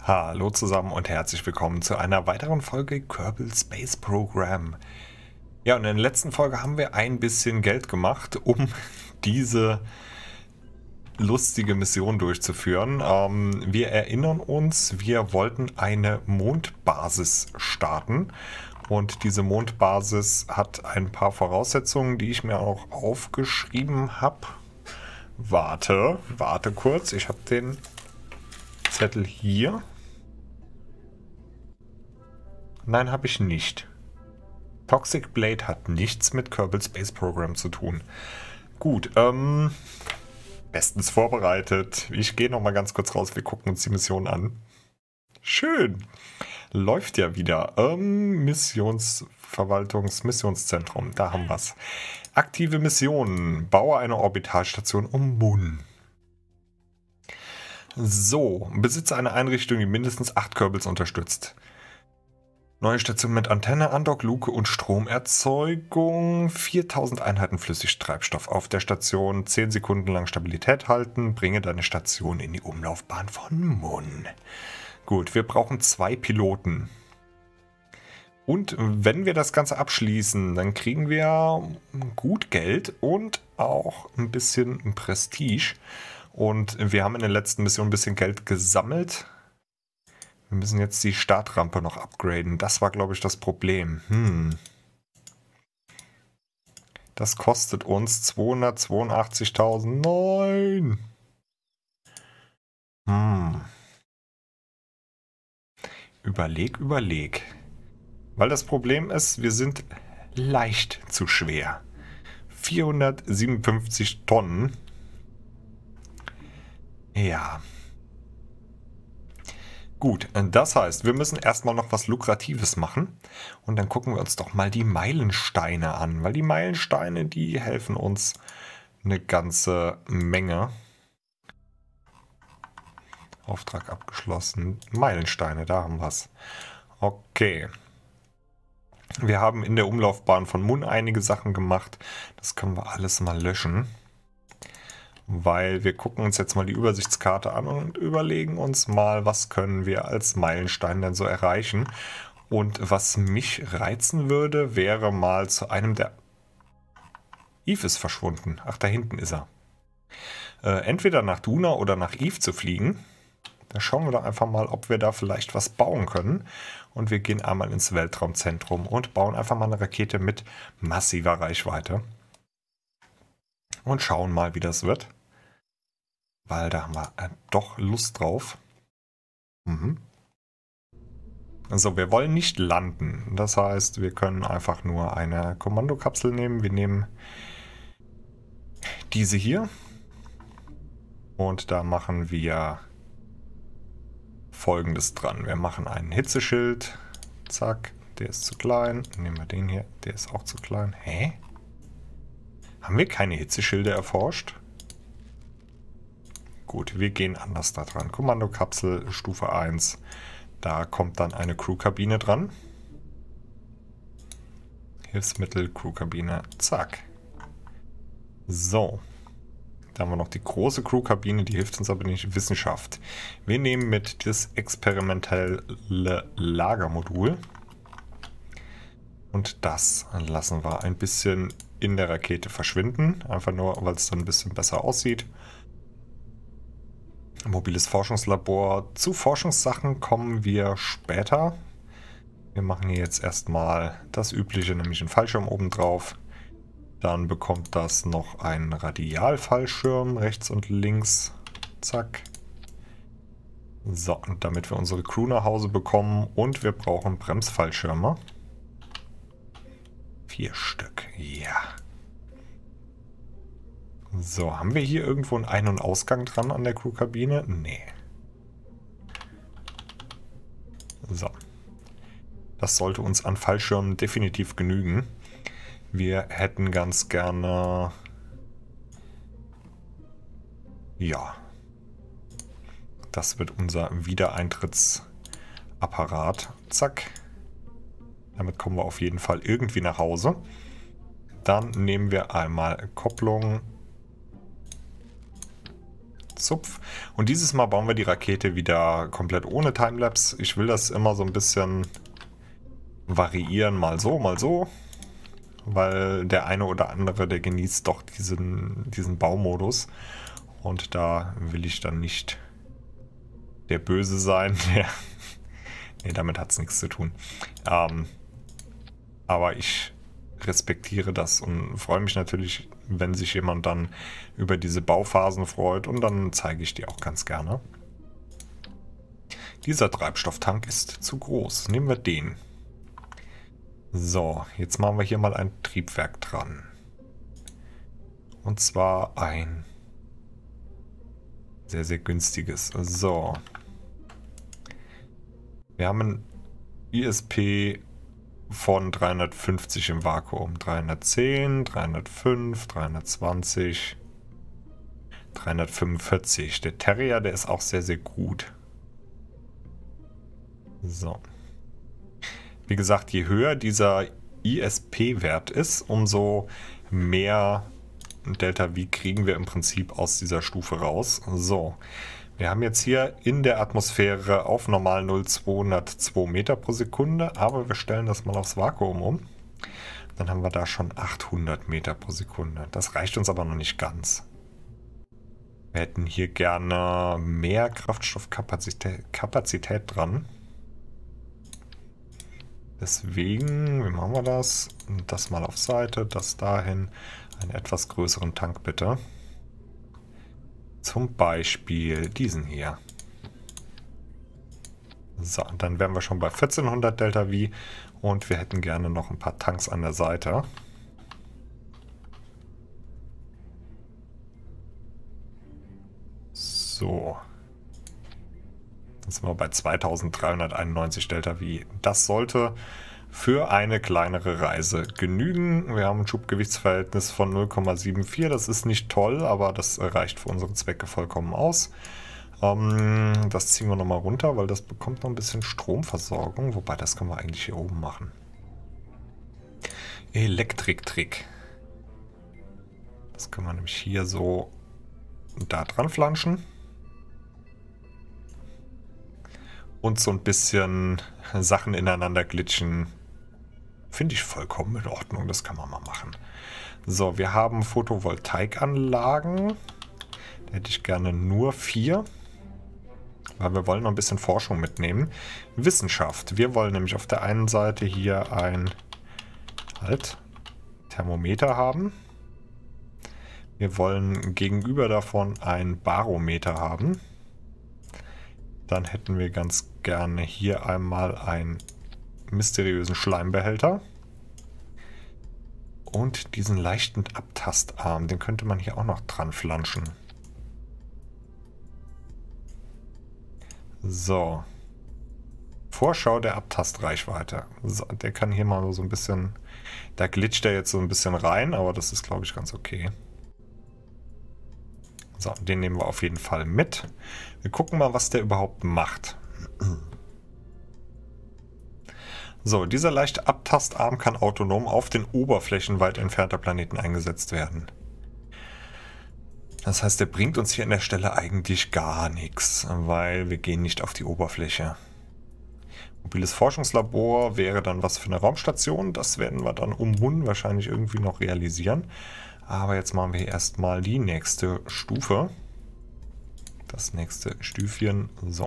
Hallo zusammen und herzlich willkommen zu einer weiteren Folge Kerbal Space Program. Ja, und in der letzten Folge haben wir ein bisschen Geld gemacht, um diese lustige Mission durchzuführen. Wir erinnern uns, wir wollten eine Mondbasis starten. Und diese Mondbasis hat ein paar Voraussetzungen, die ich mir auch aufgeschrieben habe. Warte kurz, ich habe den Zettel hier. Nein, habe ich nicht. Toxic Blade hat nichts mit Kerbal Space Program zu tun. Gut, bestens vorbereitet. Ich gehe noch mal ganz kurz raus, wir gucken uns die Mission an. Schön. Läuft ja wieder. Missionszentrum, da haben wir es. Aktive Missionen. Baue eine Orbitalstation um Mun. So, besitze eine Einrichtung, die mindestens 8 Kerbals unterstützt. Neue Station mit Antenne, Andock, Luke und Stromerzeugung. 4000 Einheiten Flüssigtreibstoff auf der Station. 10 Sekunden lang Stabilität halten. Bringe deine Station in die Umlaufbahn von Mun. Gut, wir brauchen 2 Piloten. Und wenn wir das Ganze abschließen, dann kriegen wir gut Geld und auch ein bisschen Prestige. Und wir haben in der letzten Mission ein bisschen Geld gesammelt. Wir müssen jetzt die Startrampe noch upgraden. Das war, glaube ich, das Problem. Das kostet uns 282.000. Nein! Überleg. Weil das Problem ist, wir sind leicht zu schwer. 457 Tonnen. Ja. Gut, das heißt, wir müssen erstmal noch was Lukratives machen und dann gucken wir uns doch mal die Meilensteine an, weil die Meilensteine, die helfen uns eine ganze Menge. Auftrag abgeschlossen. Meilensteine, da haben wir es. Okay. Wir haben in der Umlaufbahn von Mun einige Sachen gemacht. Das können wir alles mal löschen. Weil wir gucken uns jetzt mal die Übersichtskarte an und überlegen uns mal, was können wir als Meilenstein denn so erreichen. Und was mich reizen würde, wäre mal zu einem der... Eve ist verschwunden. Ach, da hinten ist er. Entweder nach Duna oder nach Eve zu fliegen. Da schauen wir doch einfach mal, ob wir da vielleicht was bauen können. Und wir gehen einmal ins Weltraumzentrum und bauen einfach mal eine Rakete mit massiver Reichweite. Und schauen mal, wie das wird. Weil da haben wir doch Lust drauf. Also wir wollen nicht landen. Das heißt, wir können einfach nur eine Kommandokapsel nehmen. Wir nehmen diese hier. Und da machen wir Folgendes dran. Wir machen einen Hitzeschild. Zack, der ist zu klein. Nehmen wir den hier, der ist auch zu klein. Hä? Haben wir keine Hitzeschilde erforscht? Gut, wir gehen anders da dran. Kommandokapsel Stufe 1. Da kommt dann eine Crewkabine dran. Hilfsmittel, Crewkabine, zack. So. Da haben wir noch die große Crewkabine, die hilft uns aber nicht. Wissenschaft. Wir nehmen mit das experimentelle Lagermodul. Und das lassen wir ein bisschen in der Rakete verschwinden. Einfach nur, weil es dann ein bisschen besser aussieht. Mobiles Forschungslabor. Zu Forschungssachen kommen wir später. Wir machen hier jetzt erstmal das Übliche, nämlich einen Fallschirm oben drauf. Dann bekommt das noch einen Radialfallschirm rechts und links. Zack. So, und damit wir unsere Crew nach Hause bekommen. Und wir brauchen Bremsfallschirme. 4 Stück, ja. So, haben wir hier irgendwo einen Ein- und Ausgang dran an der Crewkabine? Nee. So. Das sollte uns an Fallschirmen definitiv genügen. Wir hätten ganz gerne... Ja. Das wird unser Wiedereintrittsapparat. Zack. Damit kommen wir auf jeden Fall irgendwie nach Hause. Dann nehmen wir einmal Kopplung Zupf. Und dieses Mal bauen wir die Rakete wieder komplett ohne Timelapse. Ich will das immer so ein bisschen variieren, mal so. Weil der eine oder andere, der genießt doch diesen Baumodus. Und da will ich dann nicht der Böse sein. Nee, damit hat es nichts zu tun. Aber ich respektiere das und freue mich natürlich, wenn sich jemand dann über diese Bauphasen freut. Und dann zeige ich die auch ganz gerne. Dieser Treibstofftank ist zu groß. Nehmen wir den. So, jetzt machen wir hier mal ein Triebwerk dran. Und zwar ein sehr, sehr günstiges. So. Wir haben ein ISP von 350 im Vakuum. 310, 305, 320, 345. Der Terrier, der ist auch sehr, sehr gut. So. Wie gesagt, je höher dieser ISP-Wert ist, umso mehr Delta V kriegen wir im Prinzip aus dieser Stufe raus. So, wir haben jetzt hier in der Atmosphäre auf normal 0 202 Meter pro Sekunde, aber wir stellen das mal aufs Vakuum um. Dann haben wir da schon 800 Meter pro Sekunde. Das reicht uns aber noch nicht ganz. Wir hätten hier gerne mehr Kraftstoffkapazität dran. Deswegen, wie machen wir das? Das mal auf Seite, das dahin. Einen etwas größeren Tank bitte. Zum Beispiel diesen hier. So, dann wären wir schon bei 1400 Delta V und wir hätten gerne noch ein paar Tanks an der Seite. So. Dann sind wir bei 2391 Delta V. Das sollte für eine kleinere Reise genügen. Wir haben ein Schubgewichtsverhältnis von 0,74. Das ist nicht toll, aber das reicht für unsere Zwecke vollkommen aus. Das ziehen wir nochmal runter, weil das bekommt noch ein bisschen Stromversorgung. Wobei, das können wir eigentlich hier oben machen. Elektrik-Trick. Das können wir nämlich hier so da dran flanschen. Und so ein bisschen Sachen ineinander glitschen. Finde ich vollkommen in Ordnung. Das kann man mal machen. So, wir haben Photovoltaikanlagen. Da hätte ich gerne nur 4. Weil wir wollen noch ein bisschen Forschung mitnehmen. Wissenschaft. Wir wollen nämlich auf der einen Seite hier ein Thermometer haben. Wir wollen gegenüber davon ein Barometer haben. Dann hätten wir ganz gerne hier einmal einen mysteriösen Schleimbehälter. Und diesen leichten Abtastarm, den könnte man hier auch noch dran flanschen. So. Vorschau der Abtastreichweite. So, der kann hier mal so ein bisschen... Da glitscht er jetzt so ein bisschen rein, aber das ist, glaube ich, ganz okay. So, den nehmen wir auf jeden Fall mit. Wir gucken mal, was der überhaupt macht. So, dieser leichte Abtastarm kann autonom auf den Oberflächen weit entfernter Planeten eingesetzt werden. Das heißt, der bringt uns hier an der Stelle eigentlich gar nichts, weil wir gehen nicht auf die Oberfläche. Mobiles Forschungslabor wäre dann was für eine Raumstation. Das werden wir dann um Mun wahrscheinlich irgendwie noch realisieren. Aber jetzt machen wir erstmal die nächste Stufe. Das nächste Stüfchen. So.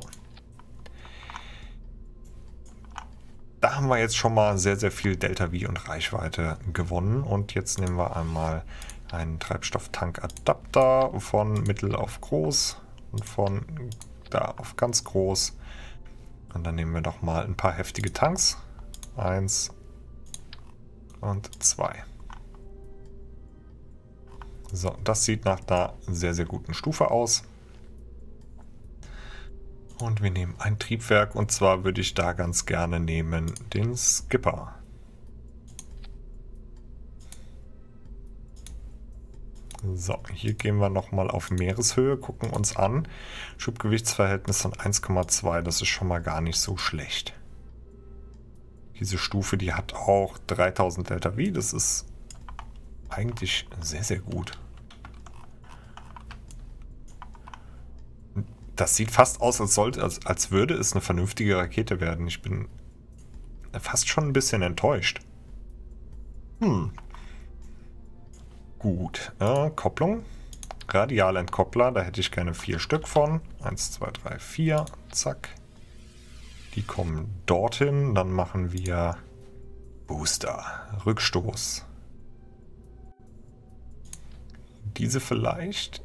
Da haben wir jetzt schon mal sehr, sehr viel Delta V und Reichweite gewonnen. Und jetzt nehmen wir einmal einen Treibstofftankadapter von mittel auf groß und von da auf ganz groß. Und dann nehmen wir noch mal ein paar heftige Tanks. 1 und 2. So, das sieht nach einer sehr, sehr guten Stufe aus. Und wir nehmen ein Triebwerk und zwar würde ich da ganz gerne nehmen den Skipper. So, hier gehen wir nochmal auf Meereshöhe, gucken uns an. Schubgewichtsverhältnis von 1,2, das ist schon mal gar nicht so schlecht. Diese Stufe, die hat auch 3000 Delta V, das ist eigentlich sehr, sehr gut. Das sieht fast aus, als würde es eine vernünftige Rakete werden. Ich bin fast schon ein bisschen enttäuscht. Gut. Kopplung. Radialentkoppler, da hätte ich gerne 4 Stück von. 1, 2, 3, 4. Zack. Die kommen dorthin. Dann machen wir Booster. Rückstoß. Diese vielleicht.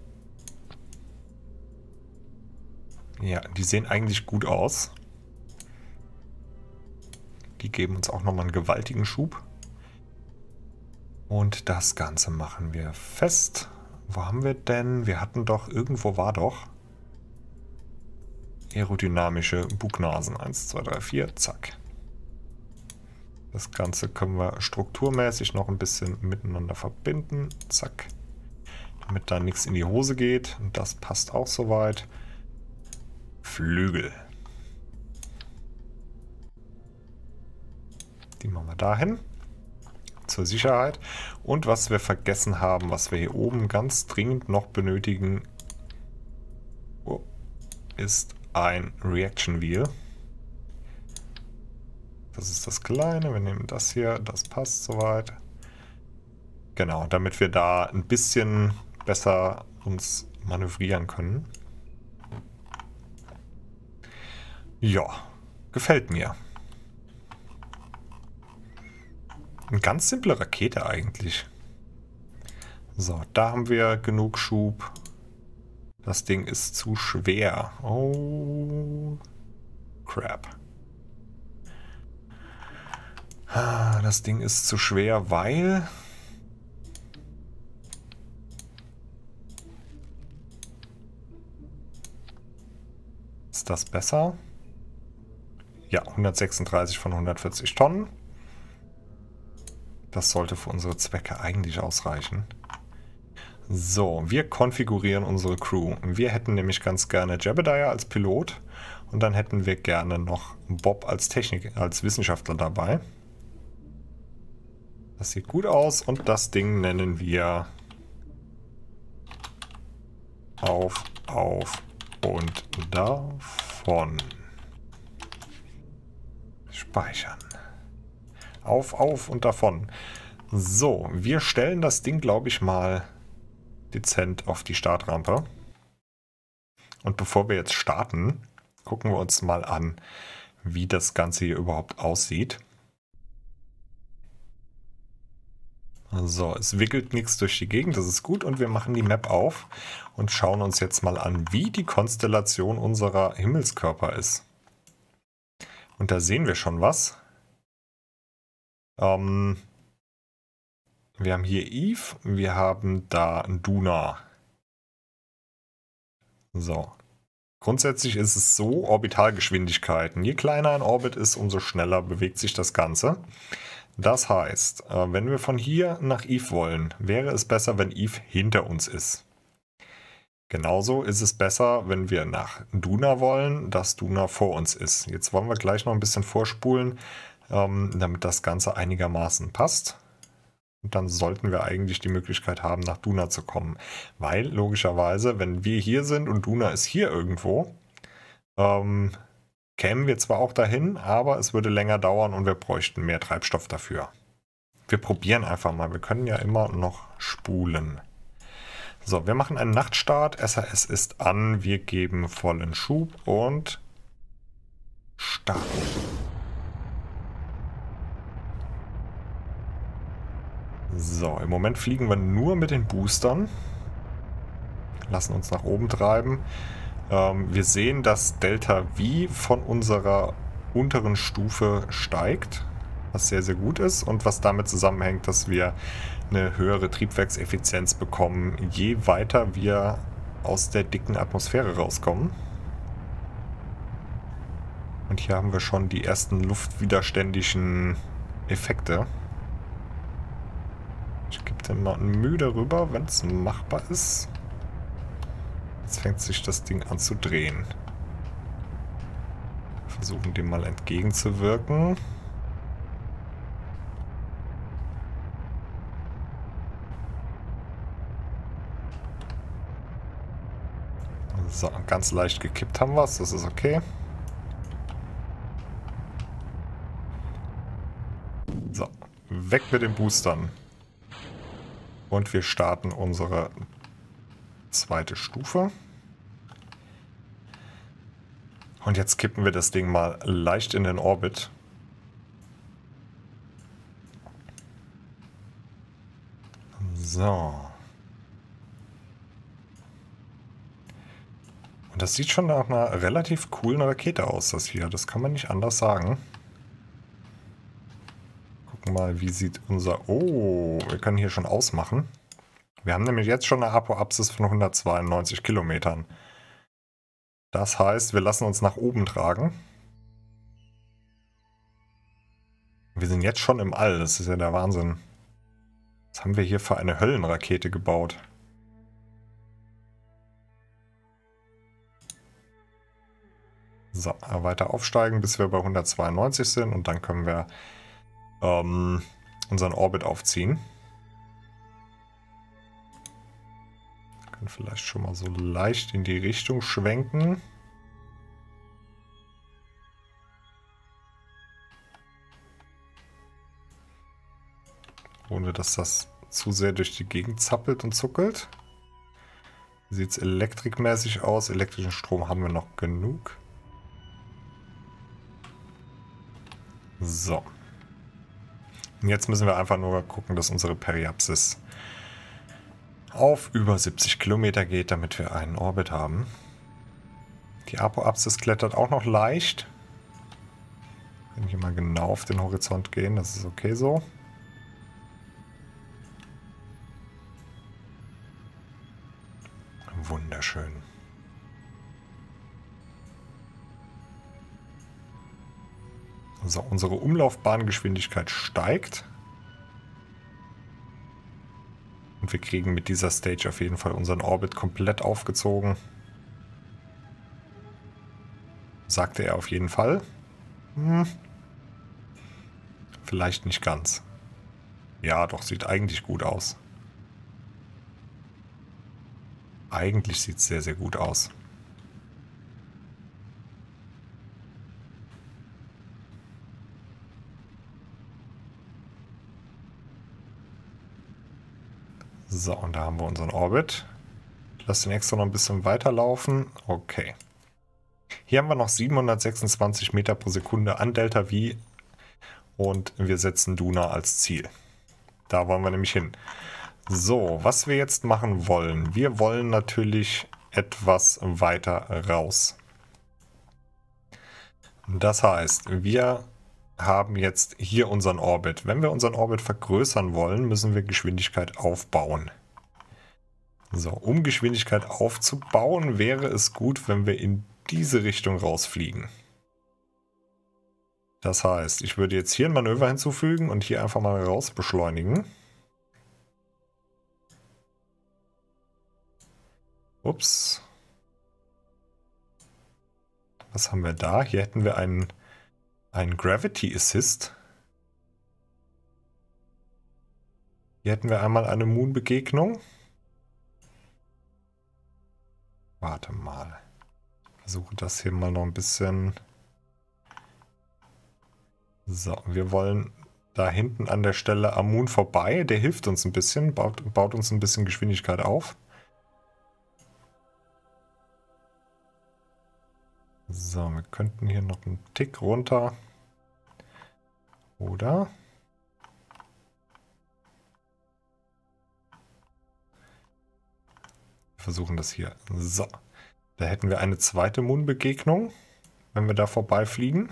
Ja, die sehen eigentlich gut aus. Die geben uns auch nochmal einen gewaltigen Schub. Und das Ganze machen wir fest. Wo haben wir denn? Wir hatten doch, irgendwo war doch aerodynamische Bugnasen. 1, 2, 3, 4, zack. Das Ganze können wir strukturmäßig noch ein bisschen miteinander verbinden. Zack. Damit da nichts in die Hose geht. Und das passt auch soweit. Flügel. Die machen wir dahin. Zur Sicherheit. Und was wir vergessen haben, was wir hier oben ganz dringend noch benötigen, ist ein Reaction Wheel. Das ist das kleine. Wir nehmen das hier. Das passt soweit. Genau, damit wir da ein bisschen besser uns manövrieren können. Ja, gefällt mir. Eine ganz simple Rakete eigentlich. So, da haben wir genug Schub. Das Ding ist zu schwer. Oh, crap. Das Ding ist zu schwer, weil... Ist das besser? Ja, 136 von 140 Tonnen. Das sollte für unsere Zwecke eigentlich ausreichen. So, wir konfigurieren unsere Crew. Wir hätten nämlich ganz gerne Jebediah als Pilot und dann hätten wir gerne noch Bob als als Wissenschaftler dabei. Das sieht gut aus und das Ding nennen wir auf und davon. Speichern. Auf und davon. So, wir stellen das Ding, glaube ich, mal dezent auf die Startrampe. Und bevor wir jetzt starten, gucken wir uns mal an, wie das Ganze hier überhaupt aussieht. So, es wickelt nichts durch die Gegend, das ist gut. Und wir machen die Map auf und schauen uns jetzt mal an, wie die Konstellation unserer Himmelskörper ist. Und da sehen wir schon was. Wir haben hier Eve, wir haben da Duna. So. Grundsätzlich ist es so, Orbitalgeschwindigkeiten. Je kleiner ein Orbit ist, umso schneller bewegt sich das Ganze. Das heißt, wenn wir von hier nach Eve wollen, wäre es besser, wenn Eve hinter uns ist. Genauso ist es besser, wenn wir nach Duna wollen, dass Duna vor uns ist. Jetzt wollen wir gleich noch ein bisschen vorspulen, damit das Ganze einigermaßen passt. Und dann sollten wir eigentlich die Möglichkeit haben, nach Duna zu kommen. Weil, logischerweise, wenn wir hier sind und Duna ist hier irgendwo, kämen wir zwar auch dahin, aber es würde länger dauern und wir bräuchten mehr Treibstoff dafür. Wir probieren einfach mal. Wir können ja immer noch spulen. So, wir machen einen Nachtstart. SAS ist an. Wir geben vollen Schub und starten. So, im Moment fliegen wir nur mit den Boostern. Lassen uns nach oben treiben. Wir sehen, dass Delta V von unserer unteren Stufe steigt, was sehr, sehr gut ist und was damit zusammenhängt, dass wir eine höhere Triebwerkseffizienz bekommen, je weiter wir aus der dicken Atmosphäre rauskommen. Und hier haben wir schon die ersten luftwiderständigen Effekte. Ich gebe dem mal ein Mühe darüber, wenn es machbar ist. Jetzt fängt sich das Ding an zu drehen. Versuchen dem mal entgegenzuwirken. So, ganz leicht gekippt haben wir es. Das ist okay. So, weg mit den Boostern. Und wir starten unsere zweite Stufe. Und jetzt kippen wir das Ding mal leicht in den Orbit. So. Und das sieht schon nach einer relativ coolen Rakete aus, das hier. Das kann man nicht anders sagen. Gucken mal, wie sieht unser... Oh, wir können hier schon ausmachen. Wir haben nämlich jetzt schon eine Apoapsis von 192 Kilometern. Das heißt, wir lassen uns nach oben tragen. Wir sind jetzt schon im All, das ist ja der Wahnsinn. Was haben wir hier für eine Höllenrakete gebaut? So, weiter aufsteigen, bis wir bei 192 sind und dann können wir unseren Orbit aufziehen. Wir können vielleicht schon mal so leicht in die Richtung schwenken. Ohne dass das zu sehr durch die Gegend zappelt und zuckelt. Sieht es elektrikmäßig aus. Elektrischen Strom haben wir noch genug. So. Und jetzt müssen wir einfach nur gucken, dass unsere Periapsis auf über 70 Kilometer geht, damit wir einen Orbit haben. Die Apoapsis klettert auch noch leicht. Wenn wir hier mal genau auf den Horizont gehen, das ist okay so. Wunderschön. So, unsere Umlaufbahngeschwindigkeit steigt. Und wir kriegen mit dieser Stage auf jeden Fall unseren Orbit komplett aufgezogen. Sagte er auf jeden Fall. Vielleicht nicht ganz. Ja, doch, sieht eigentlich gut aus. Eigentlich sieht es sehr, sehr gut aus. So, und da haben wir unseren Orbit. Ich lasse den extra noch ein bisschen weiterlaufen. Okay. Hier haben wir noch 726 Meter pro Sekunde an Delta V. Und wir setzen Duna als Ziel. Da wollen wir nämlich hin. So, was wir jetzt machen wollen. Wir wollen natürlich etwas weiter raus. Das heißt, wir haben jetzt hier unseren Orbit. Wenn wir unseren Orbit vergrößern wollen, müssen wir Geschwindigkeit aufbauen. So, um Geschwindigkeit aufzubauen, wäre es gut, wenn wir in diese Richtung rausfliegen. Das heißt, ich würde jetzt hier ein Manöver hinzufügen und hier einfach mal raus beschleunigen. Ups. Was haben wir da? Hier hätten wir einen Gravity Assist. Hier hätten wir einmal eine Moon-Begegnung. Warte mal. Ich versuche das hier mal noch ein bisschen... So, wir wollen da hinten an der Stelle am Moon vorbei. Der hilft uns ein bisschen, baut uns ein bisschen Geschwindigkeit auf. So, wir könnten hier noch einen Tick runter. Oder? Wir versuchen das hier. So. Da hätten wir eine zweite Moon-Begegnung, wenn wir da vorbeifliegen.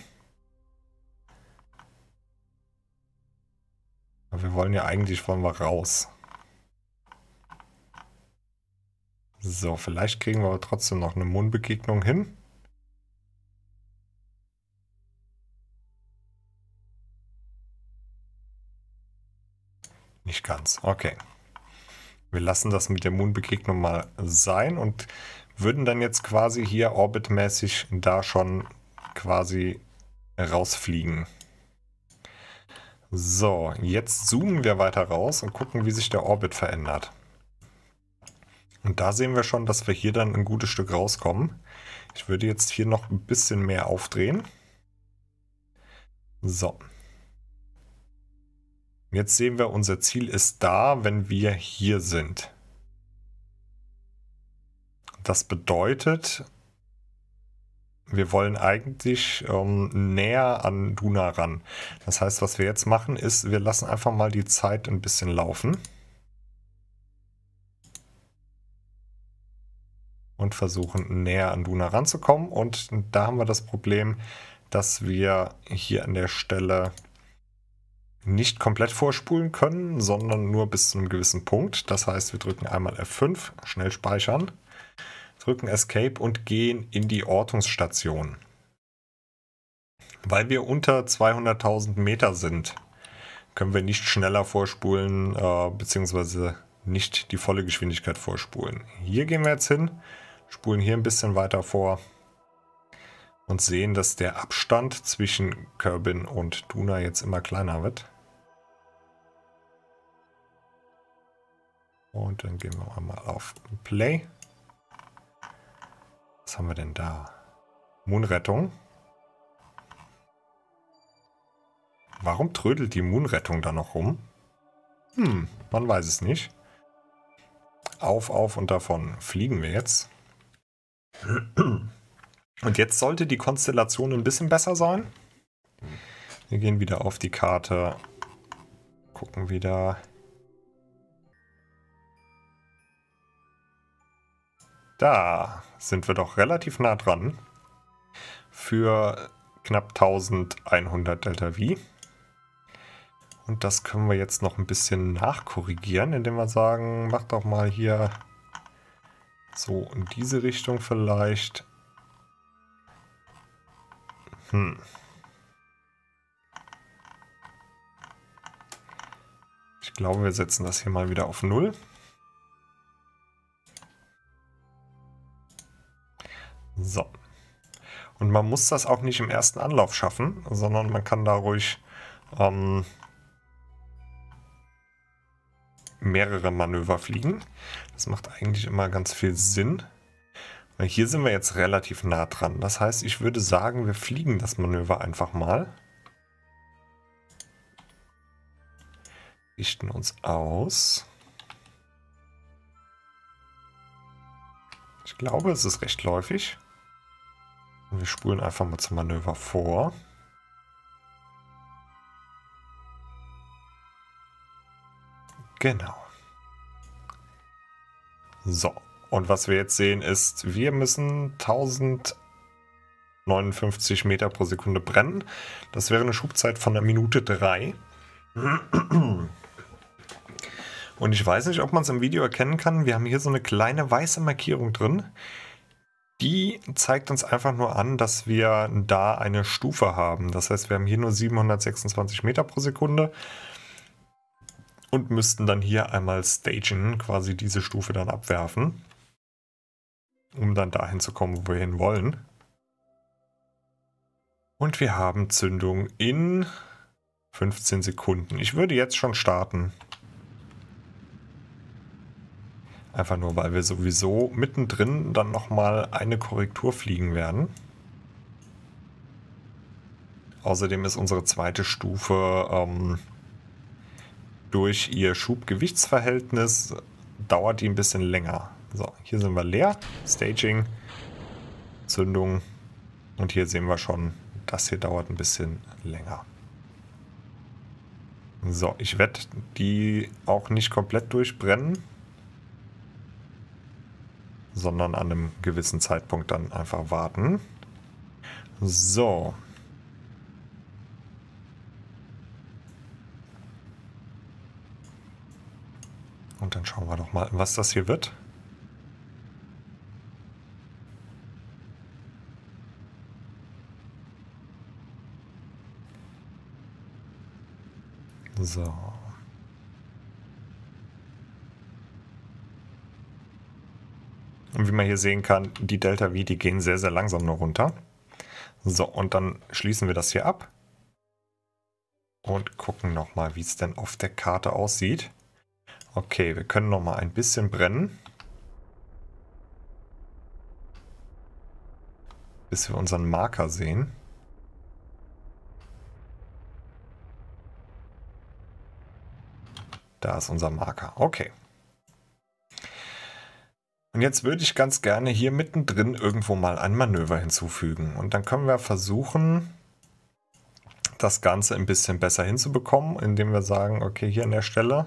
Aber wir wollen ja eigentlich, wollen wir raus. So, vielleicht kriegen wir aber trotzdem noch eine Moon-Begegnung hin. Nicht ganz. Okay. Wir lassen das mit der Moon-Begegnung mal sein und würden dann jetzt quasi hier orbitmäßig da schon quasi rausfliegen. So, jetzt zoomen wir weiter raus und gucken, wie sich der Orbit verändert. Und da sehen wir schon, dass wir hier dann ein gutes Stück rauskommen. Ich würde jetzt hier noch ein bisschen mehr aufdrehen. So. Jetzt sehen wir, unser Ziel ist da, wenn wir hier sind. Das bedeutet, wir wollen eigentlich näher an Duna ran. Das heißt, was wir jetzt machen, ist, wir lassen einfach mal die Zeit ein bisschen laufen. Und versuchen näher an Duna ranzukommen. Und da haben wir das Problem, dass wir hier an der Stelle nicht komplett vorspulen können, sondern nur bis zu einem gewissen Punkt. Das heißt, wir drücken einmal F5, schnell speichern, drücken Escape und gehen in die Ortungsstation. Weil wir unter 200.000 Meter sind, können wir nicht schneller vorspulen, beziehungsweise nicht die volle Geschwindigkeit vorspulen. Hier gehen wir jetzt hin, spulen hier ein bisschen weiter vor und sehen, dass der Abstand zwischen Kerbin und Duna jetzt immer kleiner wird. Und dann gehen wir einmal auf Play. Was haben wir denn da? Moonrettung. Warum trödelt die Moonrettung da noch rum? Man weiß es nicht. Auf und davon fliegen wir jetzt. Und jetzt sollte die Konstellation ein bisschen besser sein. Wir gehen wieder auf die Karte. Gucken wieder. Da sind wir doch relativ nah dran. Für knapp 1100 Delta V. Und das können wir jetzt noch ein bisschen nachkorrigieren, indem wir sagen, mach doch mal hier so in diese Richtung vielleicht. Ich glaube, wir setzen das hier mal wieder auf 0. So. Und man muss das auch nicht im ersten Anlauf schaffen, sondern man kann da ruhig mehrere Manöver fliegen. Das macht eigentlich immer ganz viel Sinn. Weil hier sind wir jetzt relativ nah dran. Das heißt, ich würde sagen, wir fliegen das Manöver einfach mal. Richten uns aus. Ich glaube, es ist recht läufig. Und wir spulen einfach mal zum Manöver vor. Genau. So. Und was wir jetzt sehen ist, wir müssen 1059 Meter pro Sekunde brennen. Das wäre eine Schubzeit von 1 Minute 3. Und ich weiß nicht, ob man es im Video erkennen kann. Wir haben hier so eine kleine weiße Markierung drin. Die zeigt uns einfach nur an, dass wir da eine Stufe haben. Das heißt, wir haben hier nur 726 Meter pro Sekunde. Und müssten dann hier einmal stagen, quasi diese Stufe dann abwerfen. Um dann dahin zu kommen, wo wir hin wollen. Und wir haben Zündung in 15 Sekunden. Ich würde jetzt schon starten. Einfach nur, weil wir sowieso mittendrin dann nochmal eine Korrektur fliegen werden. Außerdem ist unsere zweite Stufe durch ihr Schub-Gewichtsverhältnis dauert die ein bisschen länger. So, hier sind wir leer. Staging, Zündung. Und hier sehen wir schon, das hier dauert ein bisschen länger. So, ich werde die auch nicht komplett durchbrennen, sondern an einem gewissen Zeitpunkt dann einfach warten. So. Und dann schauen wir doch mal, was das hier wird. So. Und wie man hier sehen kann, die Delta V, die gehen sehr, sehr langsam nur runter. So, und dann schließen wir das hier ab. Und gucken nochmal, wie es denn auf der Karte aussieht. Okay, wir können nochmal ein bisschen brennen. bis wir unseren Marker sehen. Da ist unser Marker. Okay. Und jetzt würde ich ganz gerne hier mittendrin irgendwo mal ein Manöver hinzufügen. Und dann können wir versuchen, das Ganze ein bisschen besser hinzubekommen, indem wir sagen, okay, hier an der Stelle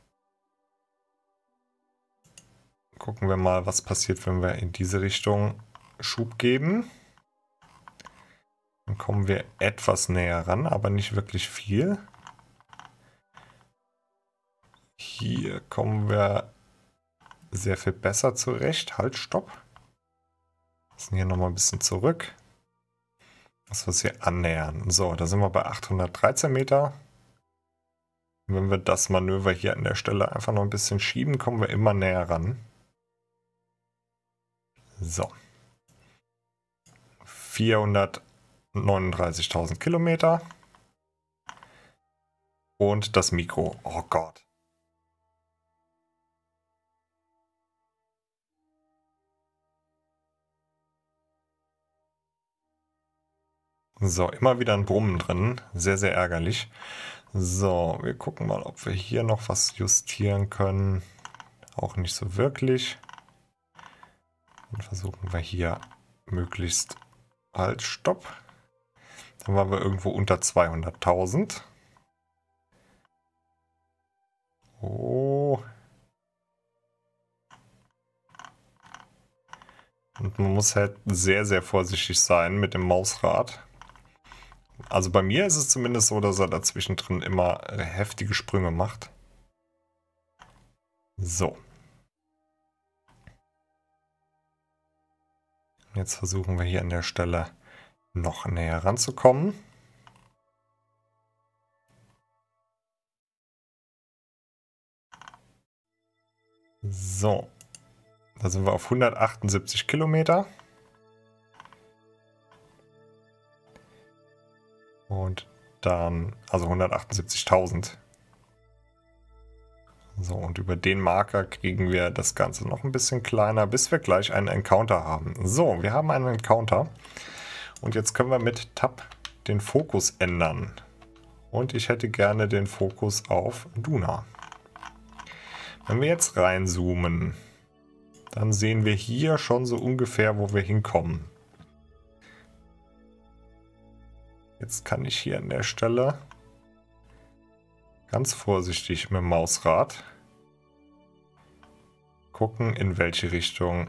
gucken wir mal, was passiert, wenn wir in diese Richtung Schub geben. Dann kommen wir etwas näher ran, aber nicht wirklich viel. Hier kommen wir sehr viel besser zurecht. Halt, stopp. Lassen hier nochmal ein bisschen zurück. Dass wir uns hier annähern. So, da sind wir bei 813 Meter. Und wenn wir das Manöver hier an der Stelle einfach noch ein bisschen schieben, kommen wir immer näher ran. So. 439.000 Kilometer. Und das Mikro. Oh Gott. So, immer wieder ein Brummen drin. Sehr, sehr ärgerlich. So, wir gucken mal, ob wir hier noch was justieren können. Auch nicht so wirklich. Dann versuchen wir hier möglichst... Halt, stopp. Dann waren wir irgendwo unter 200.000. Oh. Und man muss halt sehr, sehr vorsichtig sein mit dem Mausrad. Also bei mir ist es zumindest so, dass er dazwischen drin immer heftige Sprünge macht. So. Jetzt versuchen wir hier an der Stelle noch näher ranzukommen. So. Da sind wir auf 178 Kilometer. Und dann, also 178.000. So, und über den Marker kriegen wir das Ganze noch ein bisschen kleiner, bis wir gleich einen Encounter haben. So, wir haben einen Encounter. Und jetzt können wir mit Tab den Fokus ändern. Und ich hätte gerne den Fokus auf Duna. Wenn wir jetzt reinzoomen, dann sehen wir hier schon so ungefähr, wo wir hinkommen. Jetzt kann ich hier an der Stelle ganz vorsichtig mit dem Mausrad gucken, in welche Richtung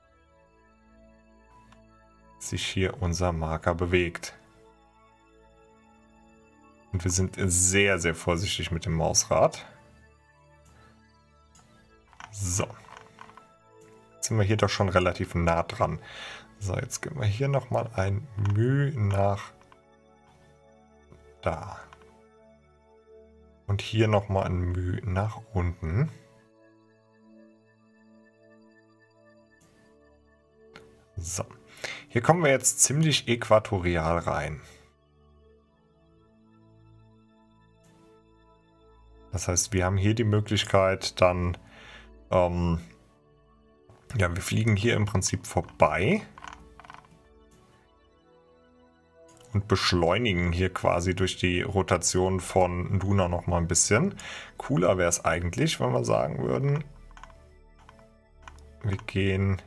sich hier unser Marker bewegt. Und wir sind sehr, sehr vorsichtig mit dem Mausrad. So. Jetzt sind wir hier doch schon relativ nah dran. So, jetzt geben wir hier nochmal ein Müh nach da. Und hier nochmal ein Müh nach unten. So. Hier kommen wir jetzt ziemlich äquatorial rein. Das heißt, wir haben hier die Möglichkeit dann, ja, wir fliegen hier im Prinzip vorbei und beschleunigen hier quasi durch die Rotation von Duna noch mal ein bisschen. Cooler wäre es eigentlich, wenn wir sagen würden, wir gehen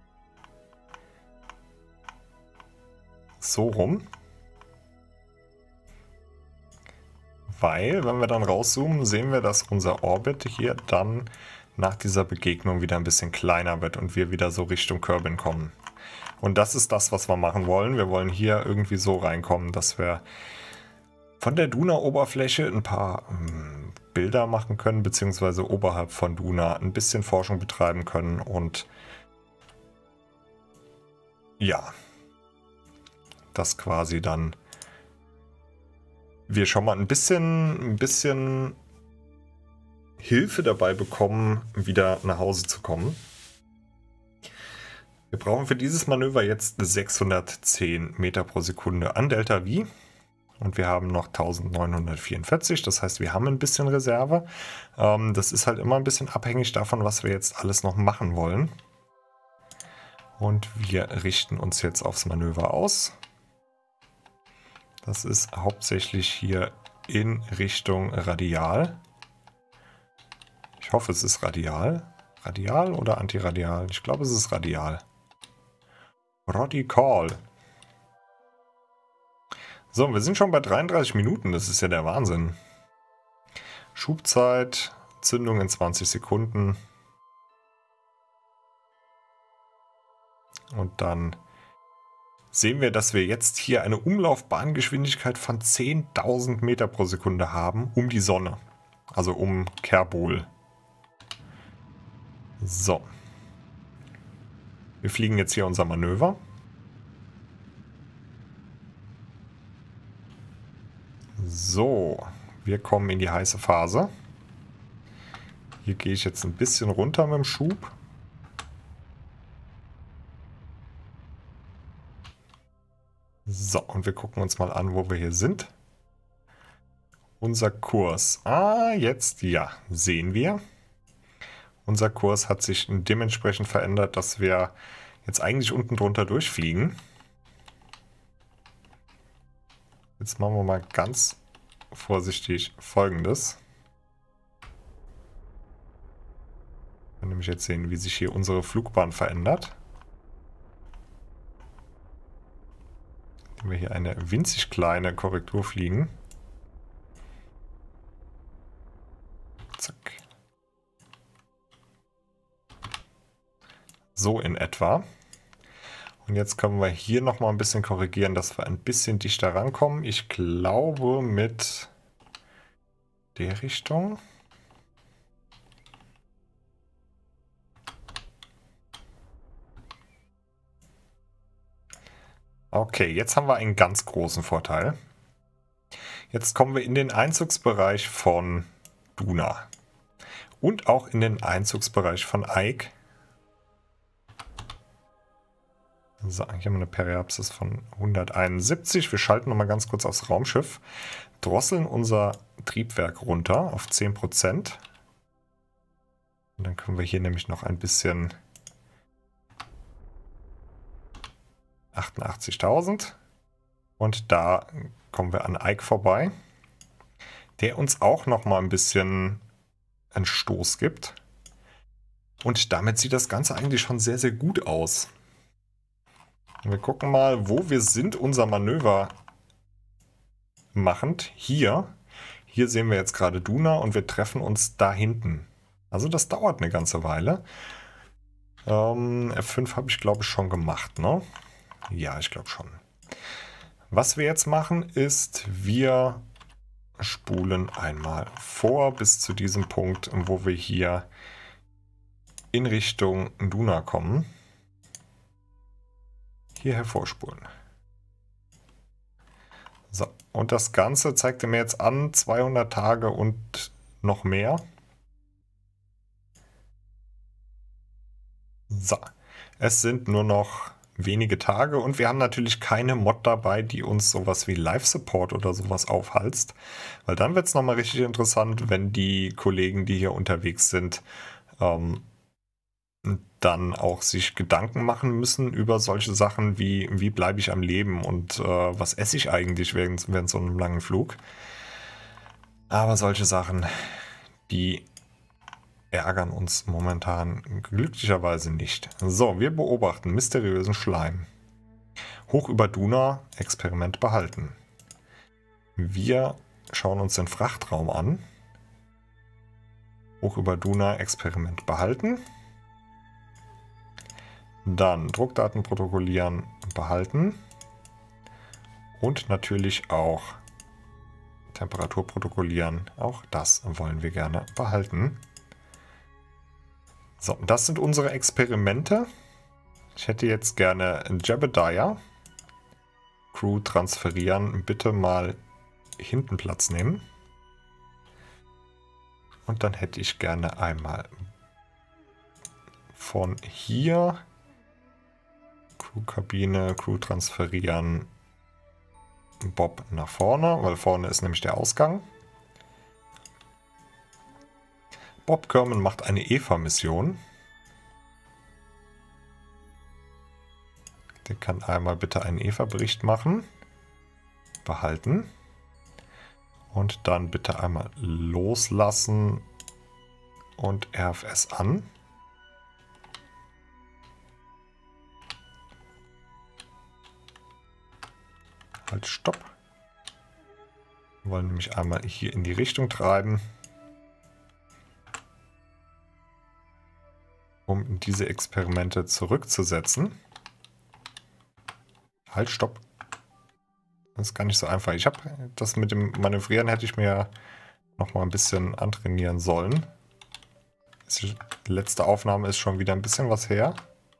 so rum. Weil, wenn wir dann rauszoomen, sehen wir, dass unser Orbit hier dann nach dieser Begegnung wieder ein bisschen kleiner wird und wir wieder so Richtung Kerbin kommen. Und das ist das, was wir machen wollen. Wir wollen hier irgendwie so reinkommen, dass wir von der Duna-Oberfläche ein paar Bilder machen können, beziehungsweise oberhalb von Duna ein bisschen Forschung betreiben können und ja, das quasi dann wir schon mal ein bisschen Hilfe dabei bekommen, wieder nach Hause zu kommen. Wir brauchen für dieses Manöver jetzt 610 Meter pro Sekunde an Delta V und wir haben noch 1944, das heißt, wir haben ein bisschen Reserve. Das ist halt immer ein bisschen abhängig davon, was wir jetzt alles noch machen wollen. Und wir richten uns jetzt aufs Manöver aus. Das ist hauptsächlich hier in Richtung Radial. Ich hoffe, es ist Radial. Radial oder Antiradial? Ich glaube, es ist Radial. Radikal. So, wir sind schon bei 33 Minuten. Das ist ja der Wahnsinn. Schubzeit, Zündung in 20 Sekunden. Und dann sehen wir, dass wir jetzt hier eine Umlaufbahngeschwindigkeit von 10.000 Meter pro Sekunde haben um die Sonne. Also um Kerbol. So. Wir fliegen jetzt hier unser Manöver. So, wir kommen in die heiße Phase. Hier gehe ich jetzt ein bisschen runter mit dem Schub. So, und wir gucken uns mal an, wo wir hier sind. Unser Kurs. Jetzt, ja, sehen wir. Unser Kurs hat sich dementsprechend verändert, dass wir jetzt eigentlich unten drunter durchfliegen. Jetzt machen wir mal ganz vorsichtig Folgendes. Wir können nämlich jetzt sehen, wie sich hier unsere Flugbahn verändert. Wenn wir hier eine winzig kleine Korrektur fliegen. Zack. So in etwa. Und jetzt können wir hier nochmal ein bisschen korrigieren, dass wir ein bisschen dichter rankommen. Ich glaube mit der Richtung. Okay, jetzt haben wir einen ganz großen Vorteil. Jetzt kommen wir in den Einzugsbereich von Duna. Und auch in den Einzugsbereich von Ike. So, hier haben wir eine Periapsis von 171. Wir schalten nochmal ganz kurz aufs Raumschiff. Drosseln unser Triebwerk runter auf 10%. Und dann können wir hier nämlich noch ein bisschen 88.000. Und da kommen wir an Ike vorbei, der uns auch nochmal ein bisschen einen Stoß gibt. Und damit sieht das Ganze eigentlich schon sehr, sehr gut aus. Wir gucken mal, wo wir sind, unser Manöver machend. Hier sehen wir jetzt gerade Duna und wir treffen uns da hinten. Also das dauert eine ganze Weile. F5 habe ich glaube ich schon gemacht, ne? Ja, ich glaube schon. Was wir jetzt machen ist, wir spulen einmal vor bis zu diesem Punkt, wo wir hier in Richtung Duna kommen. Hier hervorspulen. So, und das Ganze zeigt er mir jetzt an, 200 Tage und noch mehr. So, es sind nur noch wenige Tage und wir haben natürlich keine Mod dabei, die uns sowas wie Live-Support oder sowas aufhalst. Weil dann wird es nochmal richtig interessant, wenn die Kollegen, die hier unterwegs sind, dann auch sich Gedanken machen müssen über solche Sachen wie bleibe ich am Leben und was esse ich eigentlich während so einem langen Flug. Aber solche Sachen, die ärgern uns momentan glücklicherweise nicht. So, wir beobachten mysteriösen Schleim. Hoch über Duna, Experiment behalten. Wir schauen uns den Frachtraum an. Hoch über Duna, Experiment behalten. Dann Druckdaten protokollieren, behalten. Und natürlich auch Temperatur protokollieren. Auch das wollen wir gerne behalten. So, das sind unsere Experimente. Ich hätte jetzt gerne Jebediah. Crew transferieren. Bitte mal hinten Platz nehmen. Und dann hätte ich gerne einmal von hier Crewkabine, Crew transferieren, Bob nach vorne, weil vorne ist nämlich der Ausgang. Bob Kerman macht eine EVA-Mission. Der kann einmal bitte einen Eva-Bericht machen. Behalten. Und dann bitte einmal loslassen und RFS an. Halt, stopp. Wir wollen nämlich einmal hier in die Richtung treiben, um diese Experimente zurückzusetzen. Halt, stopp. Das ist gar nicht so einfach. Ich habe das mit dem Manövrieren hätte ich mir noch mal ein bisschen antrainieren sollen. Die letzte Aufnahme ist schon wieder ein bisschen was her.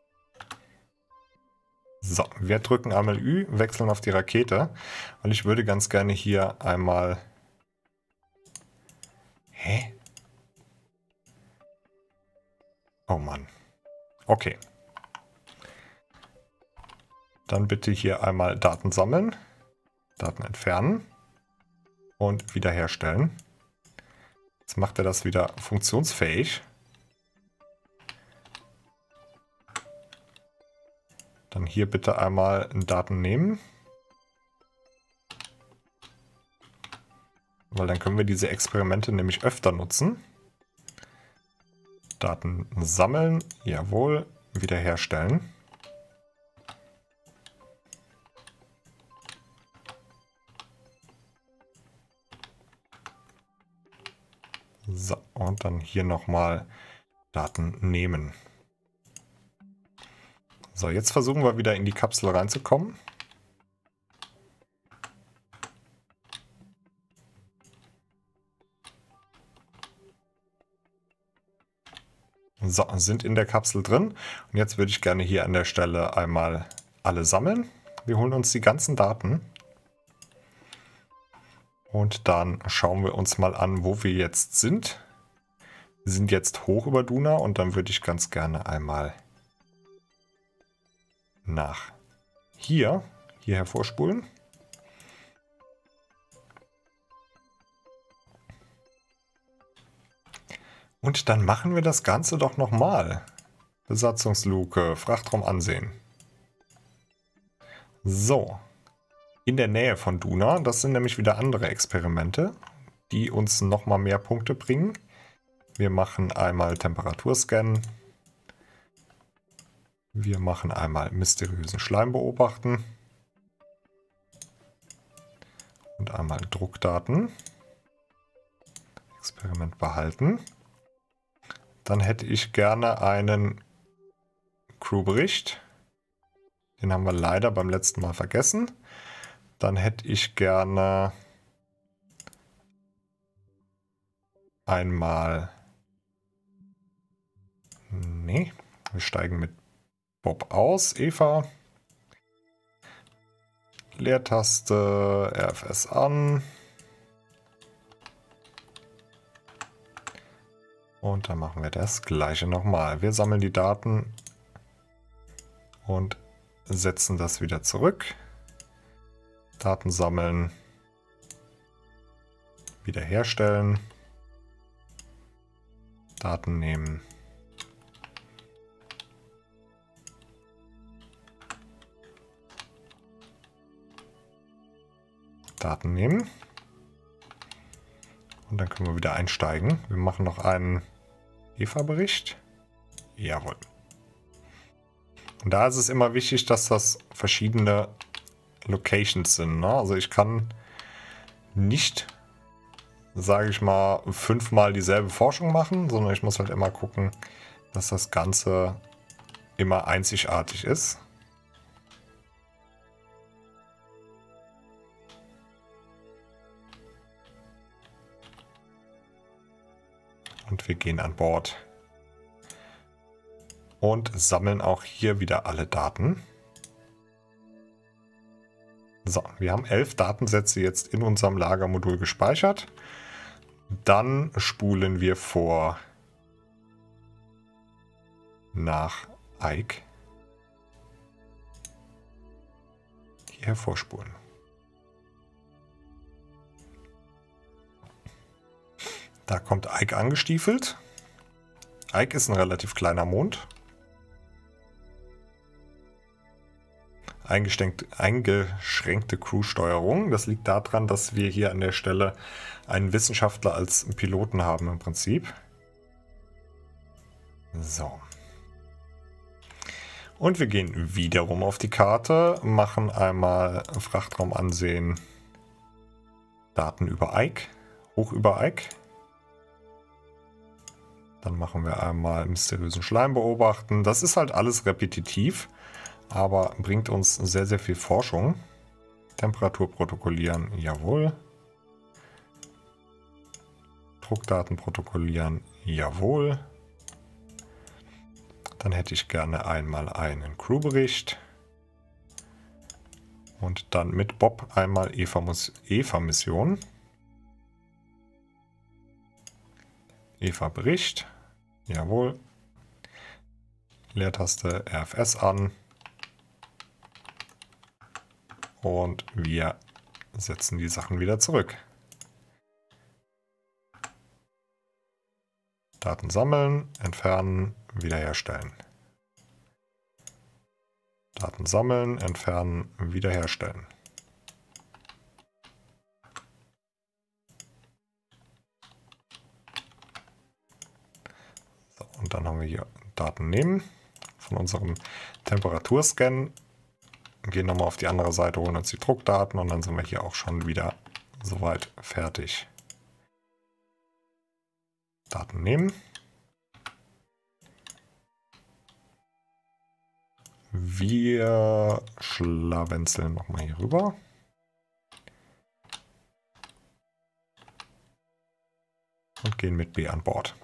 So, wir drücken einmal Ü, wechseln auf die Rakete. Und ich würde ganz gerne hier einmal... Hä? Oh Mann. Okay. Dann bitte hier einmal Daten sammeln, Daten entfernen und wiederherstellen. Jetzt macht er das wieder funktionsfähig. Dann hier bitte einmal Daten nehmen. Weil dann können wir diese Experimente nämlich öfter nutzen. Daten sammeln, jawohl, wiederherstellen. So, und dann hier nochmal Daten nehmen. So, jetzt versuchen wir wieder in die Kapsel reinzukommen. So, sind in der Kapsel drin. Und jetzt würde ich gerne hier an der Stelle einmal alle sammeln. Wir holen uns die ganzen Daten. Und dann schauen wir uns mal an, wo wir jetzt sind. Wir sind jetzt hoch über Duna und dann würde ich ganz gerne einmal nach hier hervorspulen. Und dann machen wir das Ganze doch nochmal. Besatzungsluke, Frachtraum ansehen. So, in der Nähe von Duna, das sind nämlich wieder andere Experimente, die uns nochmal mehr Punkte bringen. Wir machen einmal Temperaturscan. Wir machen einmal mysteriösen Schleim beobachten. Und einmal Druckdaten. Experiment behalten. Dann hätte ich gerne einen Crewbericht. Den haben wir leider beim letzten Mal vergessen. Dann hätte ich gerne einmal... Nee, wir steigen mit Bob aus. Eva. Leertaste, RFS an. Und dann machen wir das gleiche nochmal. Wir sammeln die Daten und setzen das wieder zurück. Daten sammeln. Wiederherstellen. Daten nehmen. Daten nehmen. Und dann können wir wieder einsteigen. Wir machen noch einen Eva-Bericht. Jawohl. Und da ist es immer wichtig, dass das verschiedene Locations sind. Ne? Also ich kann nicht, sage ich mal, 5-mal dieselbe Forschung machen, sondern ich muss halt immer gucken, dass das Ganze immer einzigartig ist. Und wir gehen an Bord und sammeln auch hier wieder alle Daten. So, wir haben 11 Datensätze jetzt in unserem Lagermodul gespeichert. Dann spulen wir vor nach Ike. Hier hervorspulen. Da kommt Ike angestiefelt. Ike ist ein relativ kleiner Mond. eingeschränkte Crew-Steuerung. Das liegt daran, dass wir hier an der Stelle einen Wissenschaftler als Piloten haben im Prinzip. So. Und wir gehen wiederum auf die Karte, machen einmal Frachtraum ansehen, Daten über Ike, hoch über Ike. Dann machen wir einmal mysteriösen Schleim beobachten. Das ist halt alles repetitiv, aber bringt uns sehr, sehr viel Forschung. Temperatur protokollieren, jawohl. Druckdaten protokollieren, jawohl. Dann hätte ich gerne einmal einen Crewbericht. Und dann mit Bob einmal Eva-Mission. Eva-Bericht. Jawohl. Leertaste RFS an. Und wir setzen die Sachen wieder zurück. Daten sammeln, entfernen, wiederherstellen. Daten sammeln, entfernen, wiederherstellen. So, und dann haben wir hier Daten nehmen von unserem Temperaturscan. Gehen nochmal auf die andere Seite, holen uns die Druckdaten und dann sind wir hier auch schon wieder soweit fertig. Daten nehmen. Wir schlawenzeln nochmal hier rüber. Und gehen mit B an Bord.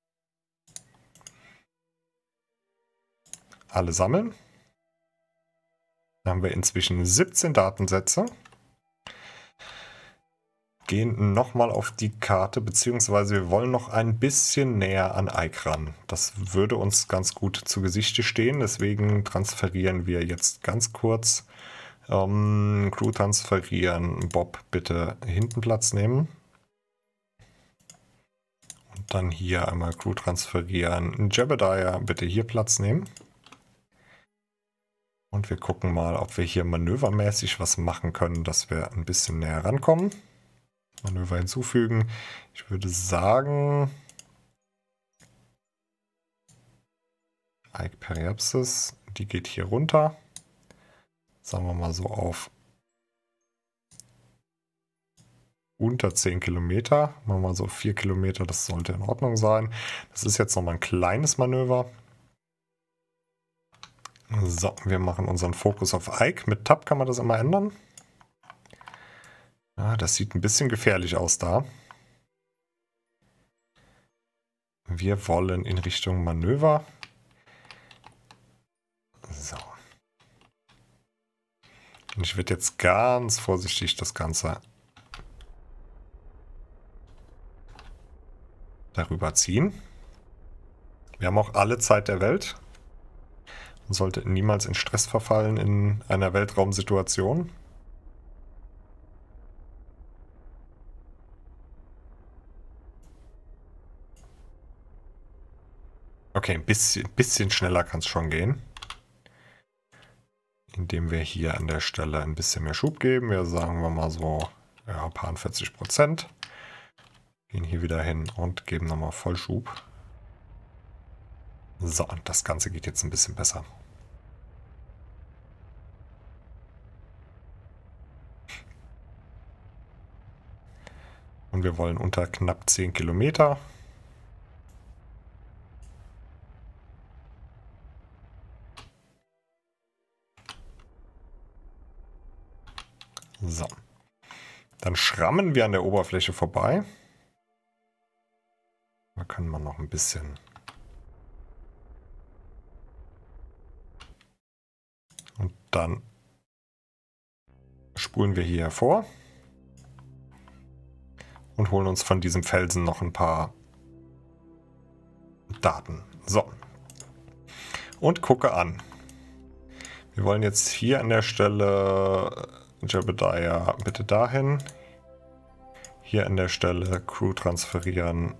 Alle sammeln. Dann haben wir inzwischen 17 Datensätze. Gehen nochmal auf die Karte, beziehungsweise wir wollen noch ein bisschen näher an Ike ran. Das würde uns ganz gut zu Gesicht stehen, deswegen transferieren wir jetzt ganz kurz. Crew transferieren, Bob bitte hinten Platz nehmen. Und dann hier einmal Crew transferieren, Jebediah bitte hier Platz nehmen. Und wir gucken mal, ob wir hier manövermäßig was machen können, dass wir ein bisschen näher rankommen. Manöver hinzufügen. Ich würde sagen, Ike Periapsis, die geht hier runter. Sagen wir mal so auf unter 10 Kilometer. Machen wir mal so 4 Kilometer, das sollte in Ordnung sein. Das ist jetzt nochmal ein kleines Manöver. So, wir machen unseren Fokus auf Ike. Mit Tab kann man das immer ändern. Ja, das sieht ein bisschen gefährlich aus da. Wir wollen in Richtung Manöver. So. Und ich werde jetzt ganz vorsichtig das Ganze darüber ziehen. Wir haben auch alle Zeit der Welt. Man sollte niemals in Stress verfallen in einer Weltraumsituation. Okay, ein bisschen schneller kann es schon gehen. Indem wir hier an der Stelle ein bisschen mehr Schub geben. Wir sagen wir mal so, ja, paar 40%. Gehen hier wieder hin und geben nochmal Vollschub. So, und das Ganze geht jetzt ein bisschen besser. Und wir wollen unter knapp 10 Kilometer. So. Dann schrammen wir an der Oberfläche vorbei. Da kann man noch ein bisschen. Und dann spulen wir hier hervor. Und holen uns von diesem Felsen noch ein paar Daten. So. Und gucke an. Wir wollen jetzt hier an der Stelle Jebediah bitte dahin. Hier an der Stelle Crew transferieren.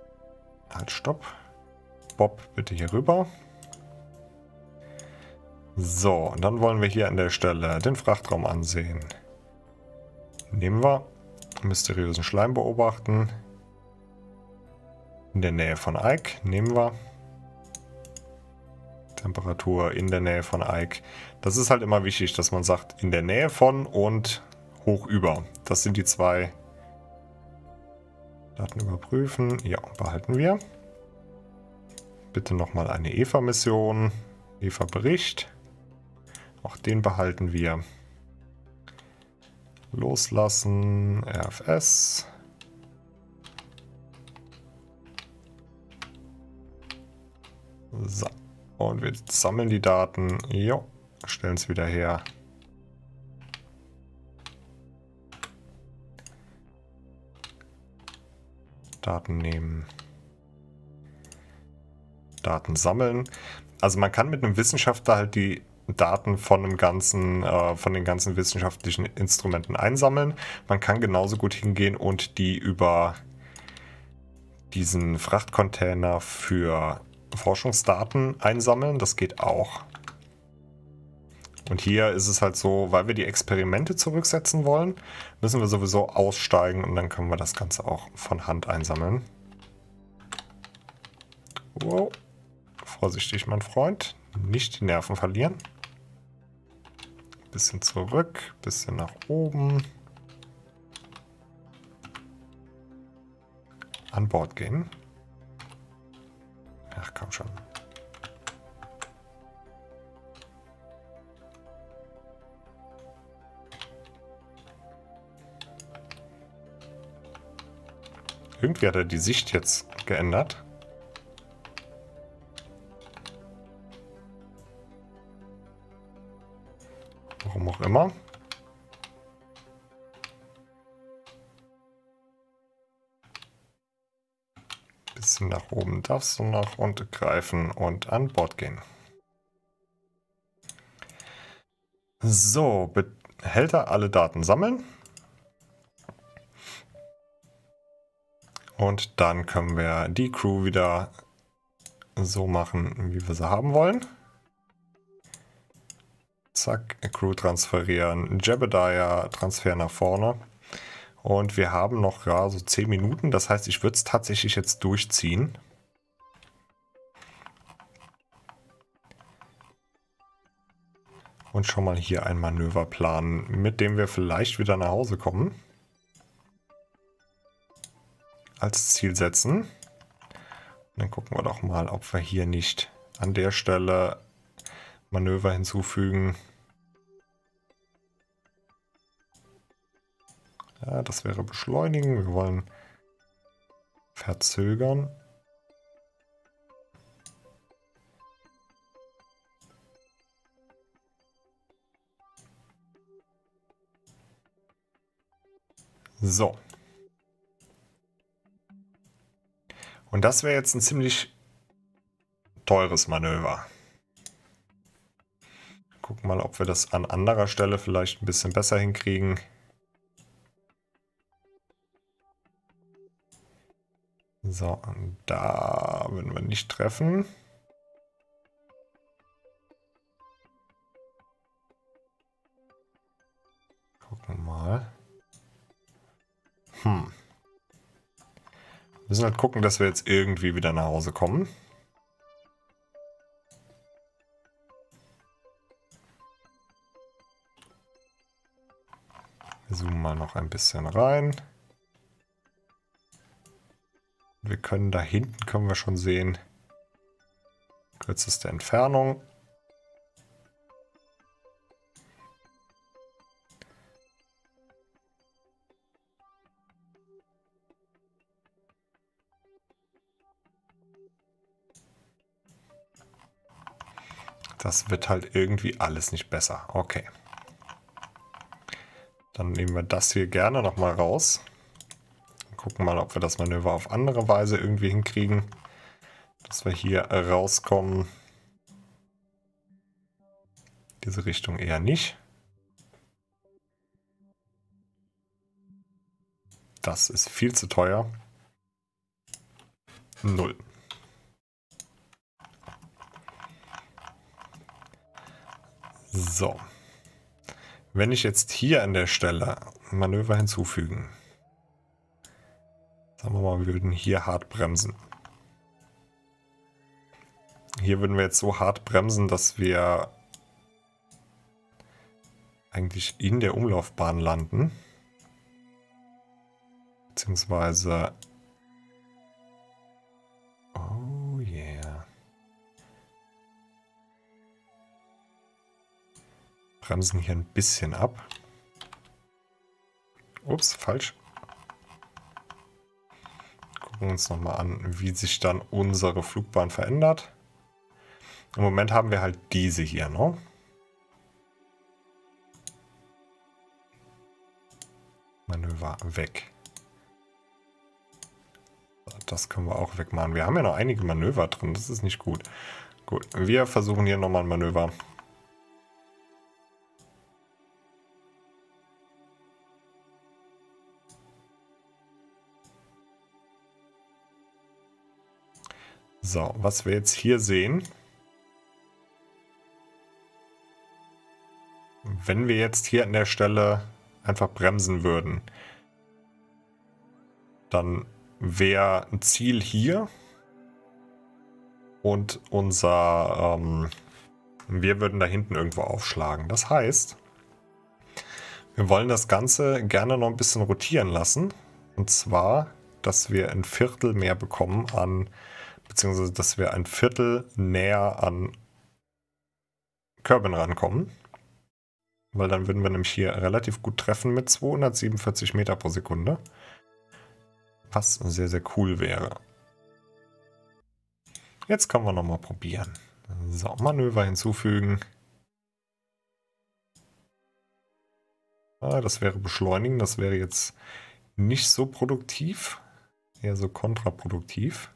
Halt, stopp. Bob bitte hier rüber. So, und dann wollen wir hier an der Stelle den Frachtraum ansehen. Nehmen wir. Mysteriösen Schleim beobachten. In der Nähe von Ike. Nehmen wir. Temperatur in der Nähe von Ike. Das ist halt immer wichtig, dass man sagt, in der Nähe von und hoch über. Das sind die zwei. Daten überprüfen. Ja, behalten wir. Bitte nochmal eine Eva-Mission. Eva-Bericht. Auch den behalten wir. Loslassen. RFS. So. Und wir sammeln die Daten. Jo. Stellen es wieder her. Daten nehmen. Daten sammeln. Also man kann mit einem Wissenschaftler halt die Daten von den ganzen wissenschaftlichen Instrumenten einsammeln. Man kann genauso gut hingehen und die über diesen Frachtcontainer für Forschungsdaten einsammeln. Das geht auch. Und hier ist es halt so, weil wir die Experimente zurücksetzen wollen, müssen wir sowieso aussteigen und dann können wir das Ganze auch von Hand einsammeln. Wow. Vorsichtig, mein Freund. Nicht die Nerven verlieren. Bisschen zurück, bisschen nach oben. An Bord gehen. Ach, komm schon. Irgendwie hat er die Sicht jetzt geändert. Warum auch immer. Bisschen nach oben darfst du noch und greifen und an Bord gehen. So, Behälter alle Daten sammeln. Und dann können wir die Crew wieder so machen, wie wir sie haben wollen. Zack, Crew transferieren, Jebediah, Transfer nach vorne. Und wir haben noch ja, so 10 Minuten, das heißt, ich würde es tatsächlich jetzt durchziehen. Und schon mal hier ein Manöver planen, mit dem wir vielleicht wieder nach Hause kommen. Als Ziel setzen. Und dann gucken wir doch mal, ob wir hier nicht an der Stelle Manöver hinzufügen. Ja, das wäre beschleunigen. Wir wollen verzögern. So. Und das wäre jetzt ein ziemlich teures Manöver. Gucken mal, ob wir das an anderer Stelle vielleicht ein bisschen besser hinkriegen. So, und da würden wir nicht treffen. Gucken wir mal. Wir müssen halt gucken, dass wir jetzt irgendwie wieder nach Hause kommen. Wir zoomen mal noch ein bisschen rein. Wir können da hinten, können wir schon sehen, kürzeste Entfernung. Das wird halt irgendwie alles nicht besser. Okay. Dann nehmen wir das hier gerne nochmal raus. Gucken mal, ob wir das Manöver auf andere Weise irgendwie hinkriegen. Dass wir hier rauskommen. Diese Richtung eher nicht. Das ist viel zu teuer. 0. So. Wenn ich jetzt hier an der Stelle Manöver hinzufügen. Sagen wir mal, wir würden hier hart bremsen. Hier würden wir jetzt so hart bremsen, dass wir eigentlich in der Umlaufbahn landen. Beziehungsweise... Oh yeah. Bremsen hier ein bisschen ab. Ups, falsch. Gucken uns nochmal an, wie sich dann unsere Flugbahn verändert. Im Moment haben wir halt diese hier, ne? Manöver weg. Das können wir auch wegmachen. Wir haben ja noch einige Manöver drin, das ist nicht gut. Gut, wir versuchen hier nochmal ein Manöver. So, was wir jetzt hier sehen. Wenn wir jetzt hier an der Stelle einfach bremsen würden, dann wäre ein Ziel hier und wir würden da hinten irgendwo aufschlagen. Das heißt, wir wollen das Ganze gerne noch ein bisschen rotieren lassen. Und zwar, dass wir ein Viertel mehr bekommen beziehungsweise dass wir ein Viertel näher an Kerbin rankommen. Weil dann würden wir nämlich hier relativ gut treffen mit 247 Meter pro Sekunde. Was sehr, sehr cool wäre. Jetzt können wir nochmal probieren. So, Manöver hinzufügen. Das wäre beschleunigen. Das wäre jetzt nicht so produktiv. Eher so kontraproduktiv.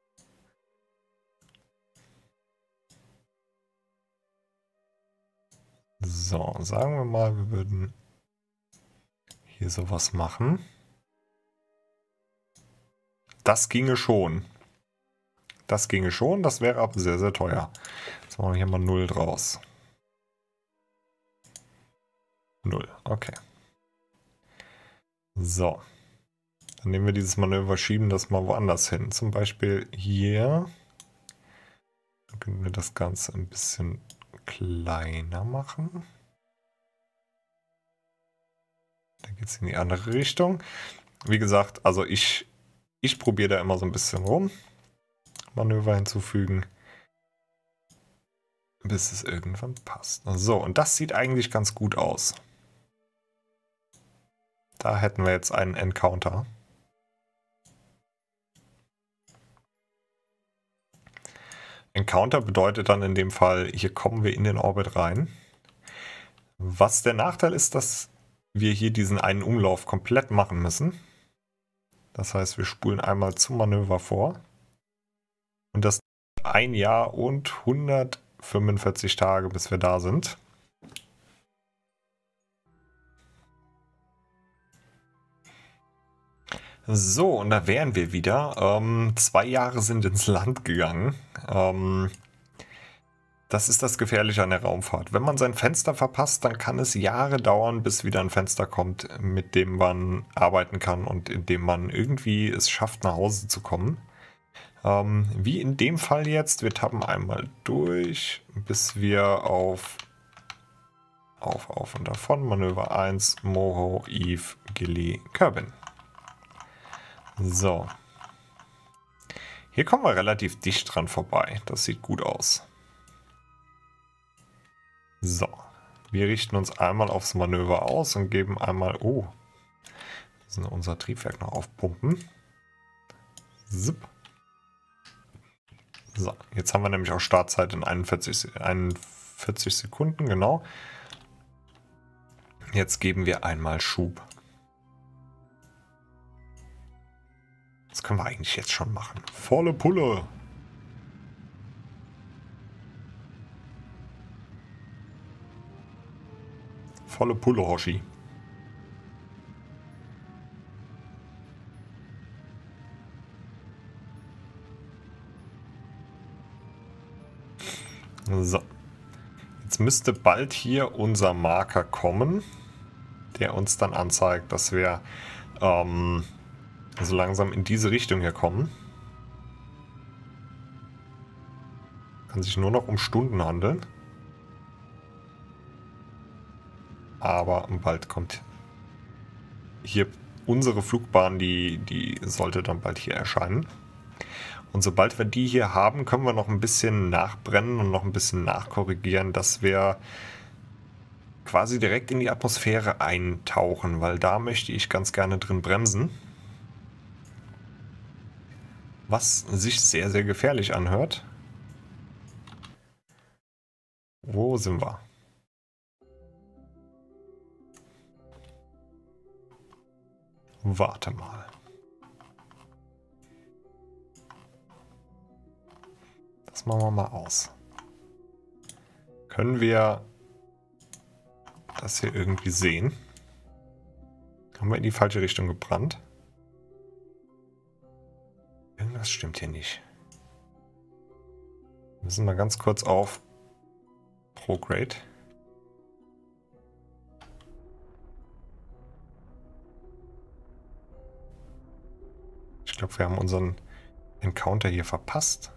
So, sagen wir mal, wir würden hier sowas machen. Das ginge schon. Das ginge schon, das wäre aber sehr, sehr teuer. Jetzt machen wir hier mal 0 draus. 0, okay. So. Dann nehmen wir dieses Manöver, schieben das mal woanders hin. Zum Beispiel hier. Dann können wir das Ganze ein bisschen kleiner machen. Dann geht es in die andere Richtung. Wie gesagt, also ich probiere da immer so ein bisschen rum. Manöver hinzufügen. Bis es irgendwann passt. So, und das sieht eigentlich ganz gut aus. Da hätten wir jetzt einen Encounter. Encounter bedeutet dann in dem Fall, hier kommen wir in den Orbit rein. Was der Nachteil ist, dass wir hier diesen einen Umlauf komplett machen müssen. Das heißt, wir spulen einmal zum Manöver vor. Und das 1 Jahr und 145 Tage, bis wir da sind. So, und da wären wir wieder. 2 Jahre sind ins Land gegangen. Das ist das Gefährliche an der Raumfahrt. Wenn man sein Fenster verpasst, dann kann es Jahre dauern, bis wieder ein Fenster kommt, mit dem man arbeiten kann und in dem man irgendwie es schafft, nach Hause zu kommen. Wie in dem Fall jetzt, wir tappen einmal durch, bis wir auf und davon, Manöver 1, Moho, Eve, Gilly, Kerbin. So. Hier kommen wir relativ dicht dran vorbei. Das sieht gut aus. So. Wir richten uns einmal aufs Manöver aus und geben einmal... Oh. Wir müssen unser Triebwerk noch aufpumpen. Zip. So. Jetzt haben wir nämlich auch Startzeit in 41 Sekunden. Genau. Jetzt geben wir einmal Schub. Das können wir eigentlich jetzt schon machen. Volle Pulle. Volle Pulle, Hoshi. So. Jetzt müsste bald hier unser Marker kommen, der uns dann anzeigt, dass wir so langsam in diese Richtung hier kommen. Kann sich nur noch um Stunden handeln. Aber bald kommt hier unsere Flugbahn, die sollte dann bald hier erscheinen. Und sobald wir die hier haben, können wir noch ein bisschen nachbrennen und noch ein bisschen nachkorrigieren, dass wir quasi direkt in die Atmosphäre eintauchen, weil da möchte ich ganz gerne drin bremsen. Was sich sehr, sehr gefährlich anhört. Wo sind wir? Warte mal. Das machen wir mal aus. Können wir das hier irgendwie sehen? Haben wir in die falsche Richtung gebrannt? Irgendwas stimmt hier nicht. Wir müssen mal ganz kurz auf Prograde. Ich glaube, wir haben unseren Encounter hier verpasst.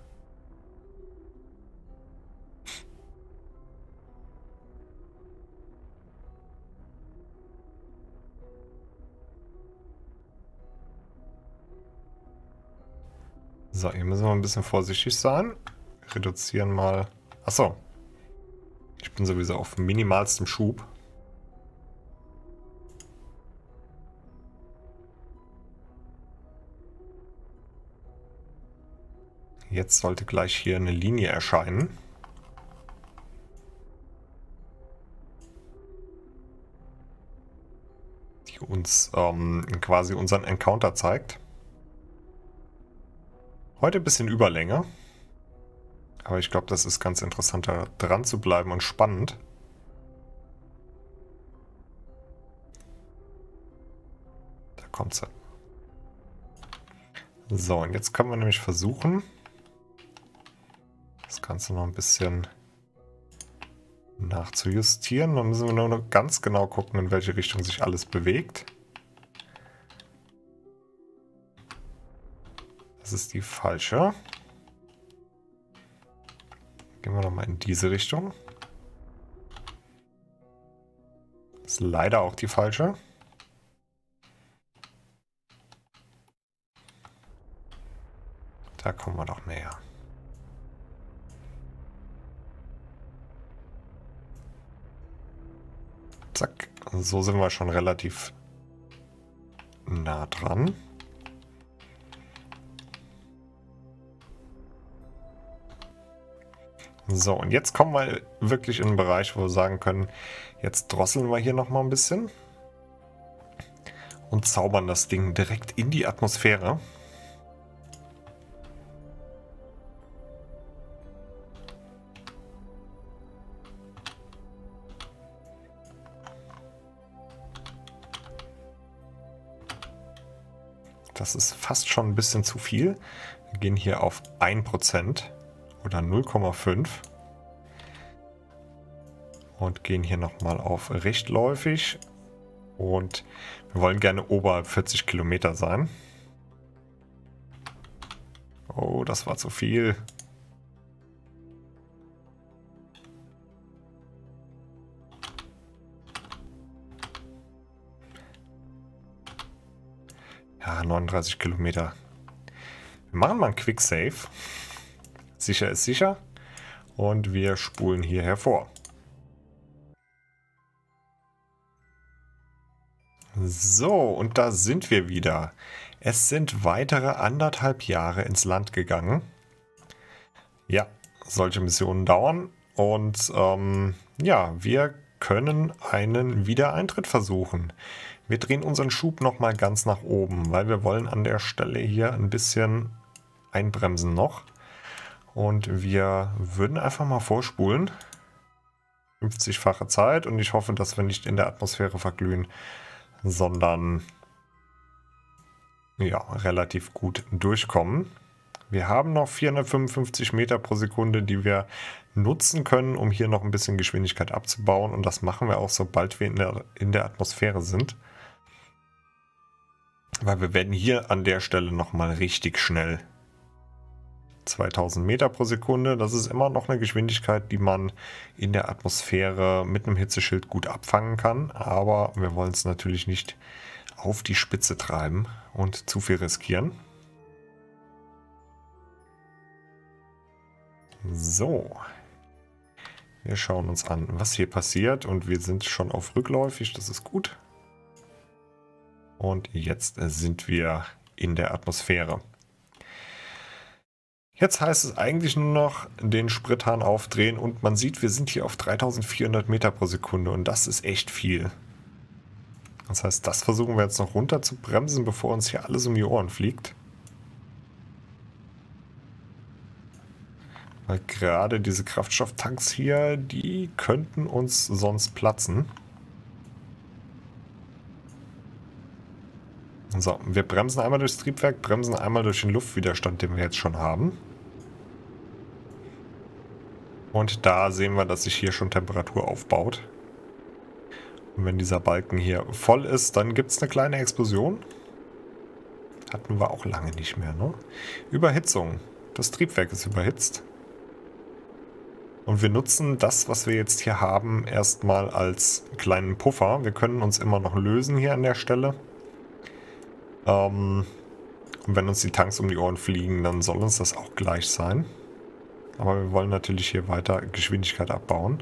So, hier müssen wir ein bisschen vorsichtig sein. Reduzieren mal. Achso. Ich bin sowieso auf minimalstem Schub. Jetzt sollte gleich hier eine Linie erscheinen. Die uns quasi unseren Encounter zeigt. Heute ein bisschen Überlänge. Aber ich glaube, das ist ganz interessant, da dran zu bleiben und spannend. Da kommt sie. So, und jetzt können wir nämlich versuchen, das Ganze noch ein bisschen nachzujustieren. Dann müssen wir nur noch ganz genau gucken, in welche Richtung sich alles bewegt. Das ist die falsche. Gehen wir nochmal in diese Richtung. Das ist leider auch die falsche. Da kommen wir doch näher. Zack. So sind wir schon relativ nah dran. So, und jetzt kommen wir wirklich in einen Bereich, wo wir sagen können, jetzt drosseln wir hier nochmal ein bisschen und zaubern das Ding direkt in die Atmosphäre. Das ist fast schon ein bisschen zu viel. Wir gehen hier auf 1% oder 0,5 und gehen hier nochmal auf rechtläufig und wir wollen gerne oberhalb 40 Kilometer sein. Oh, das war zu viel. Ja, 39 Kilometer. Wir machen mal einen Quick Save. Sicher ist sicher. Und wir spulen hier hervor. So, und da sind wir wieder. Es sind weitere 1,5 Jahre ins Land gegangen. Ja, solche Missionen dauern. Und ja, wir können einen Wiedereintritt versuchen. Wir drehen unseren Schub nochmal ganz nach oben, weil wir wollen an der Stelle hier ein bisschen einbremsen noch. Und wir würden einfach mal vorspulen. 50-fache Zeit und ich hoffe, dass wir nicht in der Atmosphäre verglühen, sondern ja, relativ gut durchkommen. Wir haben noch 455 Meter pro Sekunde, die wir nutzen können, um hier noch ein bisschen Geschwindigkeit abzubauen. Und das machen wir auch, sobald wir in der Atmosphäre sind. Weil wir werden hier an der Stelle nochmal richtig schnell. 2000 Meter pro Sekunde, das ist immer noch eine Geschwindigkeit, die man in der Atmosphäre mit einem Hitzeschild gut abfangen kann. Aber wir wollen es natürlich nicht auf die Spitze treiben und zu viel riskieren. So. Wir schauen uns an, was hier passiert. Und wir sind schon auf rückläufig, das ist gut. Und jetzt sind wir in der Atmosphäre. Jetzt heißt es eigentlich nur noch den Sprithahn aufdrehen und man sieht, wir sind hier auf 3400 Meter pro Sekunde und das ist echt viel. Das heißt, das versuchen wir jetzt noch runter zu bremsen, bevor uns hier alles um die Ohren fliegt. Weil gerade diese Kraftstofftanks hier, die könnten uns sonst platzen. So, wir bremsen einmal durchs Triebwerk, bremsen einmal durch den Luftwiderstand, den wir jetzt schon haben. Und da sehen wir, dass sich hier schon Temperatur aufbaut. Und wenn dieser Balken hier voll ist, dann gibt es eine kleine Explosion. Hatten wir auch lange nicht mehr, ne? Überhitzung. Das Triebwerk ist überhitzt. Und wir nutzen das, was wir jetzt hier haben, erstmal als kleinen Puffer. Wir können uns immer noch lösen hier an der Stelle. Und wenn uns die Tanks um die Ohren fliegen, dann soll uns das auch gleich sein. Aber wir wollen natürlich hier weiter Geschwindigkeit abbauen.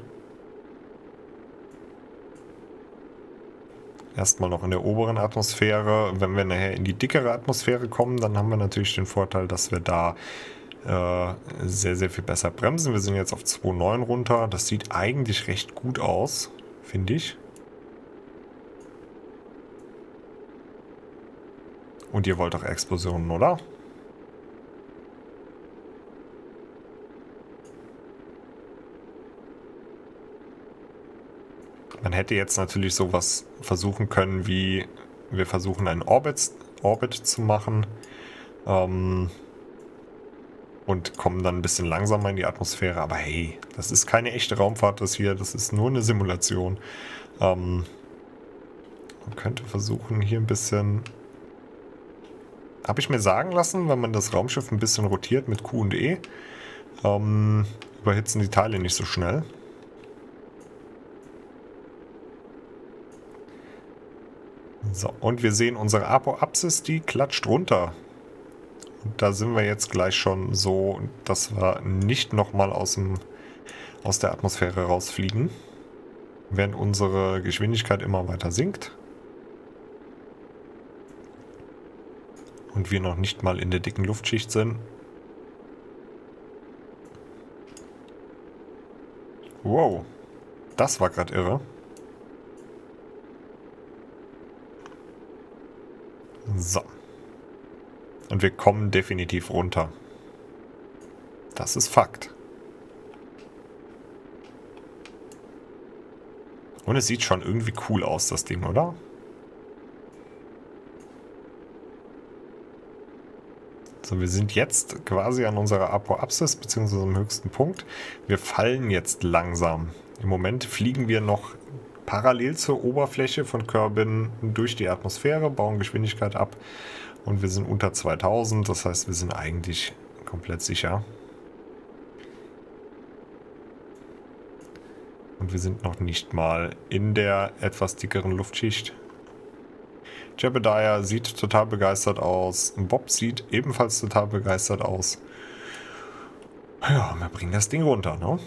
Erstmal noch in der oberen Atmosphäre. Wenn wir nachher in die dickere Atmosphäre kommen, dann haben wir natürlich den Vorteil, dass wir da sehr, sehr viel besser bremsen. Wir sind jetzt auf 2,9 runter. Das sieht eigentlich recht gut aus, finde ich. Und ihr wollt auch Explosionen, oder? Man hätte jetzt natürlich sowas versuchen können, wie wir versuchen einen Orbit zu machen und kommen dann ein bisschen langsamer in die Atmosphäre. Aber hey, das ist keine echte Raumfahrt, das hier, das ist nur eine Simulation. Man könnte versuchen, hier ein bisschen... Habe ich mir sagen lassen, wenn man das Raumschiff ein bisschen rotiert mit Q und E, überhitzen die Teile nicht so schnell. So, und wir sehen unsere Apoapsis, die klatscht runter. Und da sind wir jetzt gleich schon so, dass wir nicht nochmal aus der Atmosphäre rausfliegen, während unsere Geschwindigkeit immer weiter sinkt. Und wir noch nicht mal in der dicken Luftschicht sind. Wow, das war gerade irre. So. Und wir kommen definitiv runter. Das ist Fakt. Und es sieht schon irgendwie cool aus, das Ding, oder? So, wir sind jetzt quasi an unserer Apoapsis, beziehungsweise am höchsten Punkt. Wir fallen jetzt langsam. Im Moment fliegen wir noch parallel zur Oberfläche von Kerbin durch die Atmosphäre, bauen Geschwindigkeit ab und wir sind unter 2000, das heißt, wir sind eigentlich komplett sicher. Und wir sind noch nicht mal in der etwas dickeren Luftschicht. Jebediah sieht total begeistert aus. Bob sieht ebenfalls total begeistert aus. Ja, wir bringen das Ding runter, ne?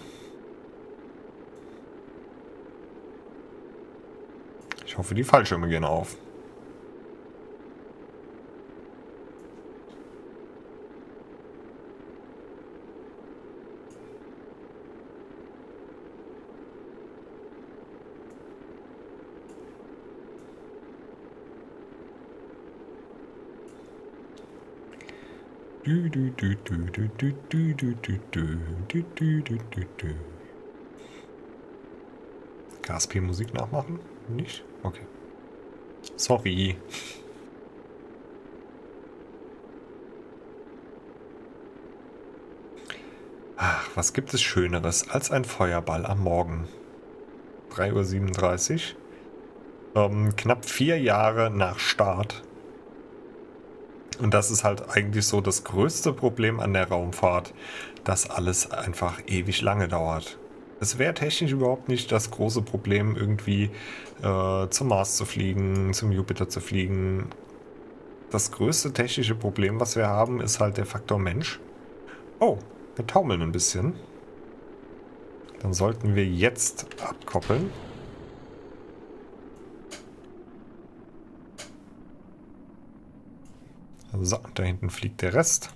Ich hoffe, die Fallschirme gehen auf. KSP-Musik nachmachen? Nicht? Okay. Sorry. was gibt es Schöneres als ein Feuerball am Morgen? 3:37 Uhr. Knapp 4 Jahre nach Start. Und das ist halt eigentlich so das größte Problem an der Raumfahrt, dass alles einfach ewig lange dauert. Es wäre technisch überhaupt nicht das große Problem, irgendwie zum Mars zu fliegen, zum Jupiter zu fliegen. Das größte technische Problem, was wir haben, ist halt der Faktor Mensch. Oh, wir taumeln ein bisschen. Dann sollten wir jetzt abkoppeln. So, da hinten fliegt der Rest.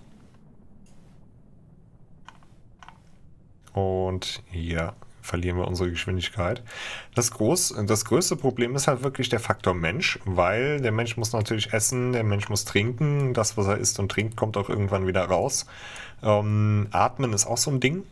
Und hier verlieren wir unsere Geschwindigkeit. Das größte Problem ist halt wirklich der Faktor Mensch, weil der Mensch muss natürlich essen, der Mensch muss trinken. Das, was er isst und trinkt, kommt auch irgendwann wieder raus. Atmen ist auch so ein Ding.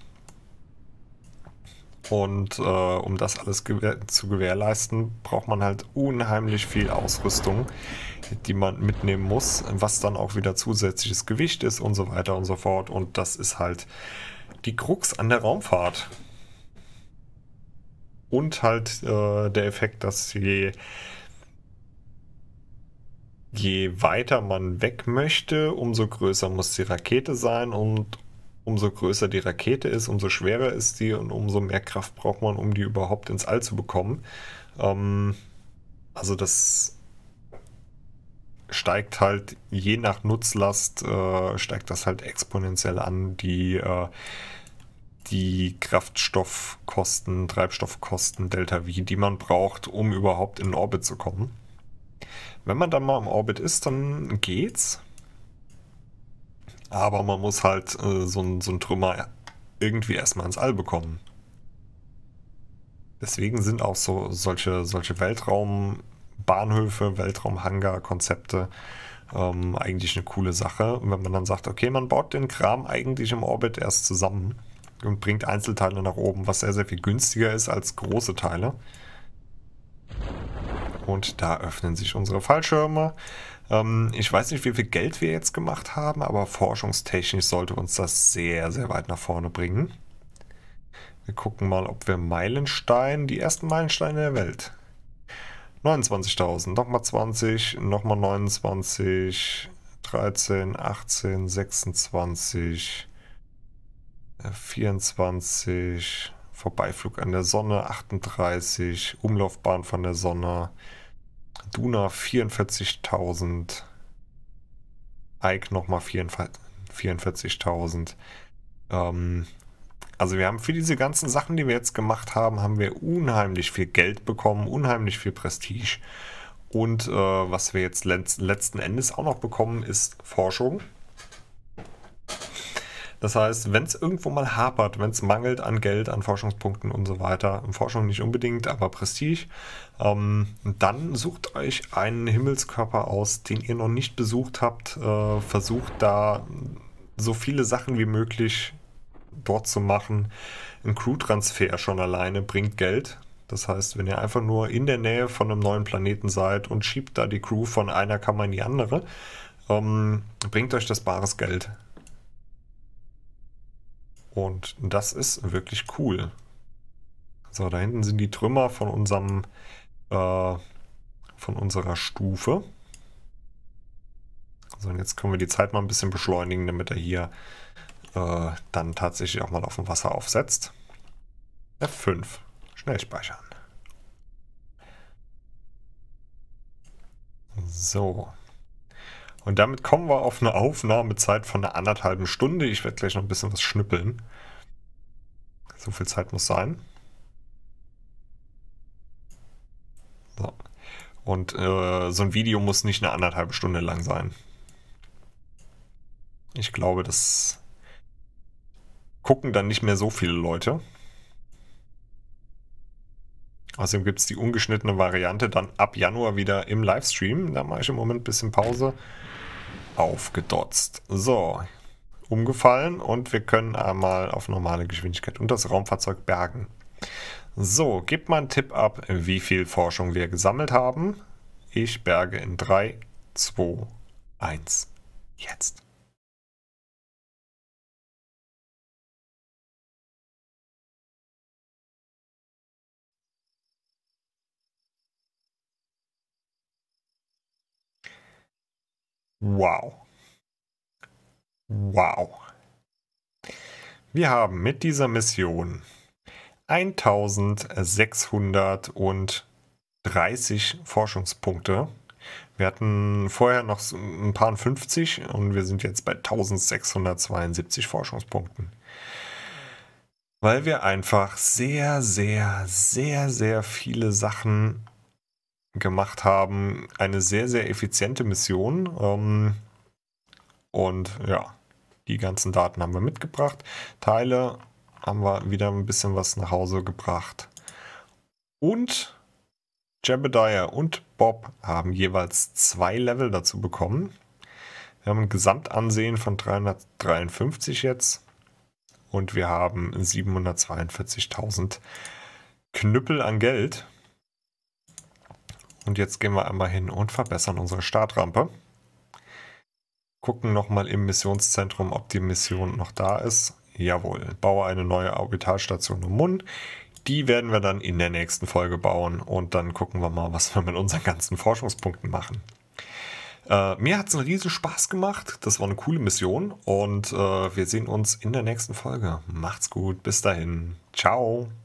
Und um das alles zu gewährleisten, braucht man halt unheimlich viel Ausrüstung, die man mitnehmen muss, was dann auch wieder zusätzliches Gewicht ist und so weiter und so fort. Und das ist halt die Krux an der Raumfahrt. Und halt der Effekt, dass je weiter man weg möchte, umso größer muss die Rakete sein und umso größer die Rakete ist, umso schwerer ist die und umso mehr Kraft braucht man, um die überhaupt ins All zu bekommen. Also das steigt halt je nach Nutzlast, steigt das halt exponentiell an, die Kraftstoffkosten, Treibstoffkosten, Delta V, die man braucht, um überhaupt in den Orbit zu kommen. Wenn man dann mal im Orbit ist, dann geht's. Aber man muss halt so ein Trümmer irgendwie erstmal ins All bekommen. Deswegen sind auch solche Weltraumbahnhöfe, Weltraumhangar-Konzepte eigentlich eine coole Sache. Und wenn man dann sagt, okay, man baut den Kram eigentlich im Orbit erst zusammen und bringt Einzelteile nach oben, was sehr, sehr viel günstiger ist als große Teile. Und da öffnen sich unsere Fallschirme. Ich weiß nicht, wie viel Geld wir jetzt gemacht haben, aber forschungstechnisch sollte uns das sehr, sehr weit nach vorne bringen. Wir gucken mal, ob wir Meilenstein, die ersten Meilensteine der Welt. 29.000, nochmal 20, nochmal 29, 13, 18, 26, 24, Vorbeiflug an der Sonne 38, Umlaufbahn von der Sonne, Duna 44.000, Ike nochmal 44.000. Also wir haben für diese ganzen Sachen, die wir jetzt gemacht haben, haben wir unheimlich viel Geld bekommen, unheimlich viel Prestige. Und was wir jetzt letzten Endes auch noch bekommen, ist Forschung. Das heißt, wenn es irgendwo mal hapert, wenn es mangelt an Geld, an Forschungspunkten und so weiter, Forschung nicht unbedingt, aber Prestige, dann sucht euch einen Himmelskörper aus, den ihr noch nicht besucht habt. Versucht da so viele Sachen wie möglich dort zu machen. Ein Crew-Transfer schon alleine bringt Geld. Das heißt, wenn ihr einfach nur in der Nähe von einem neuen Planeten seid und schiebt da die Crew von einer Kammer in die andere, bringt euch das bares Geld. Und das ist wirklich cool. So, da hinten sind die Trümmer von unserer Stufe. So, und jetzt können wir die Zeit mal ein bisschen beschleunigen, damit er hier dann tatsächlich auch mal auf dem Wasser aufsetzt. F5. Schnell speichern. So. Und damit kommen wir auf eine Aufnahmezeit von einer 1,5 Stunde. Ich werde gleich noch ein bisschen was schnippeln. So viel Zeit muss sein. So. Und so ein Video muss nicht eine 1,5 Stunde lang sein. Ich glaube, das gucken dann nicht mehr so viele Leute. Außerdem gibt es die ungeschnittene Variante dann ab Januar wieder im Livestream. Da mache ich im Moment ein bisschen Pause. Aufgedotzt. So, umgefallen und wir können einmal auf normale Geschwindigkeit und das Raumfahrzeug bergen. So, gebt mal einen Tipp ab, wie viel Forschung wir gesammelt haben. Ich berge in 3, 2, 1. Jetzt. Wow. Wow. Wir haben mit dieser Mission 1630 Forschungspunkte. Wir hatten vorher noch ein paar 50 und wir sind jetzt bei 1672 Forschungspunkten. Weil wir einfach sehr, sehr, sehr, sehr viele Sachen gemacht haben. Eine sehr, sehr effiziente Mission. Und ja, die ganzen Daten haben wir mitgebracht. Teile haben wir wieder ein bisschen was nach Hause gebracht. Und Jebediah und Bob haben jeweils 2 Level dazu bekommen. Wir haben ein Gesamtansehen von 353 jetzt. Und wir haben 742.000 Knüppel an Geld. Und jetzt gehen wir einmal hin und verbessern unsere Startrampe. Gucken nochmal im Missionszentrum, ob die Mission noch da ist. Jawohl, baue eine neue Orbitalstation um Mun. Die werden wir dann in der nächsten Folge bauen und dann gucken wir mal, was wir mit unseren ganzen Forschungspunkten machen. Mir hat es einen riesen Spaß gemacht. Das war eine coole Mission und wir sehen uns in der nächsten Folge. Macht's gut, bis dahin. Ciao.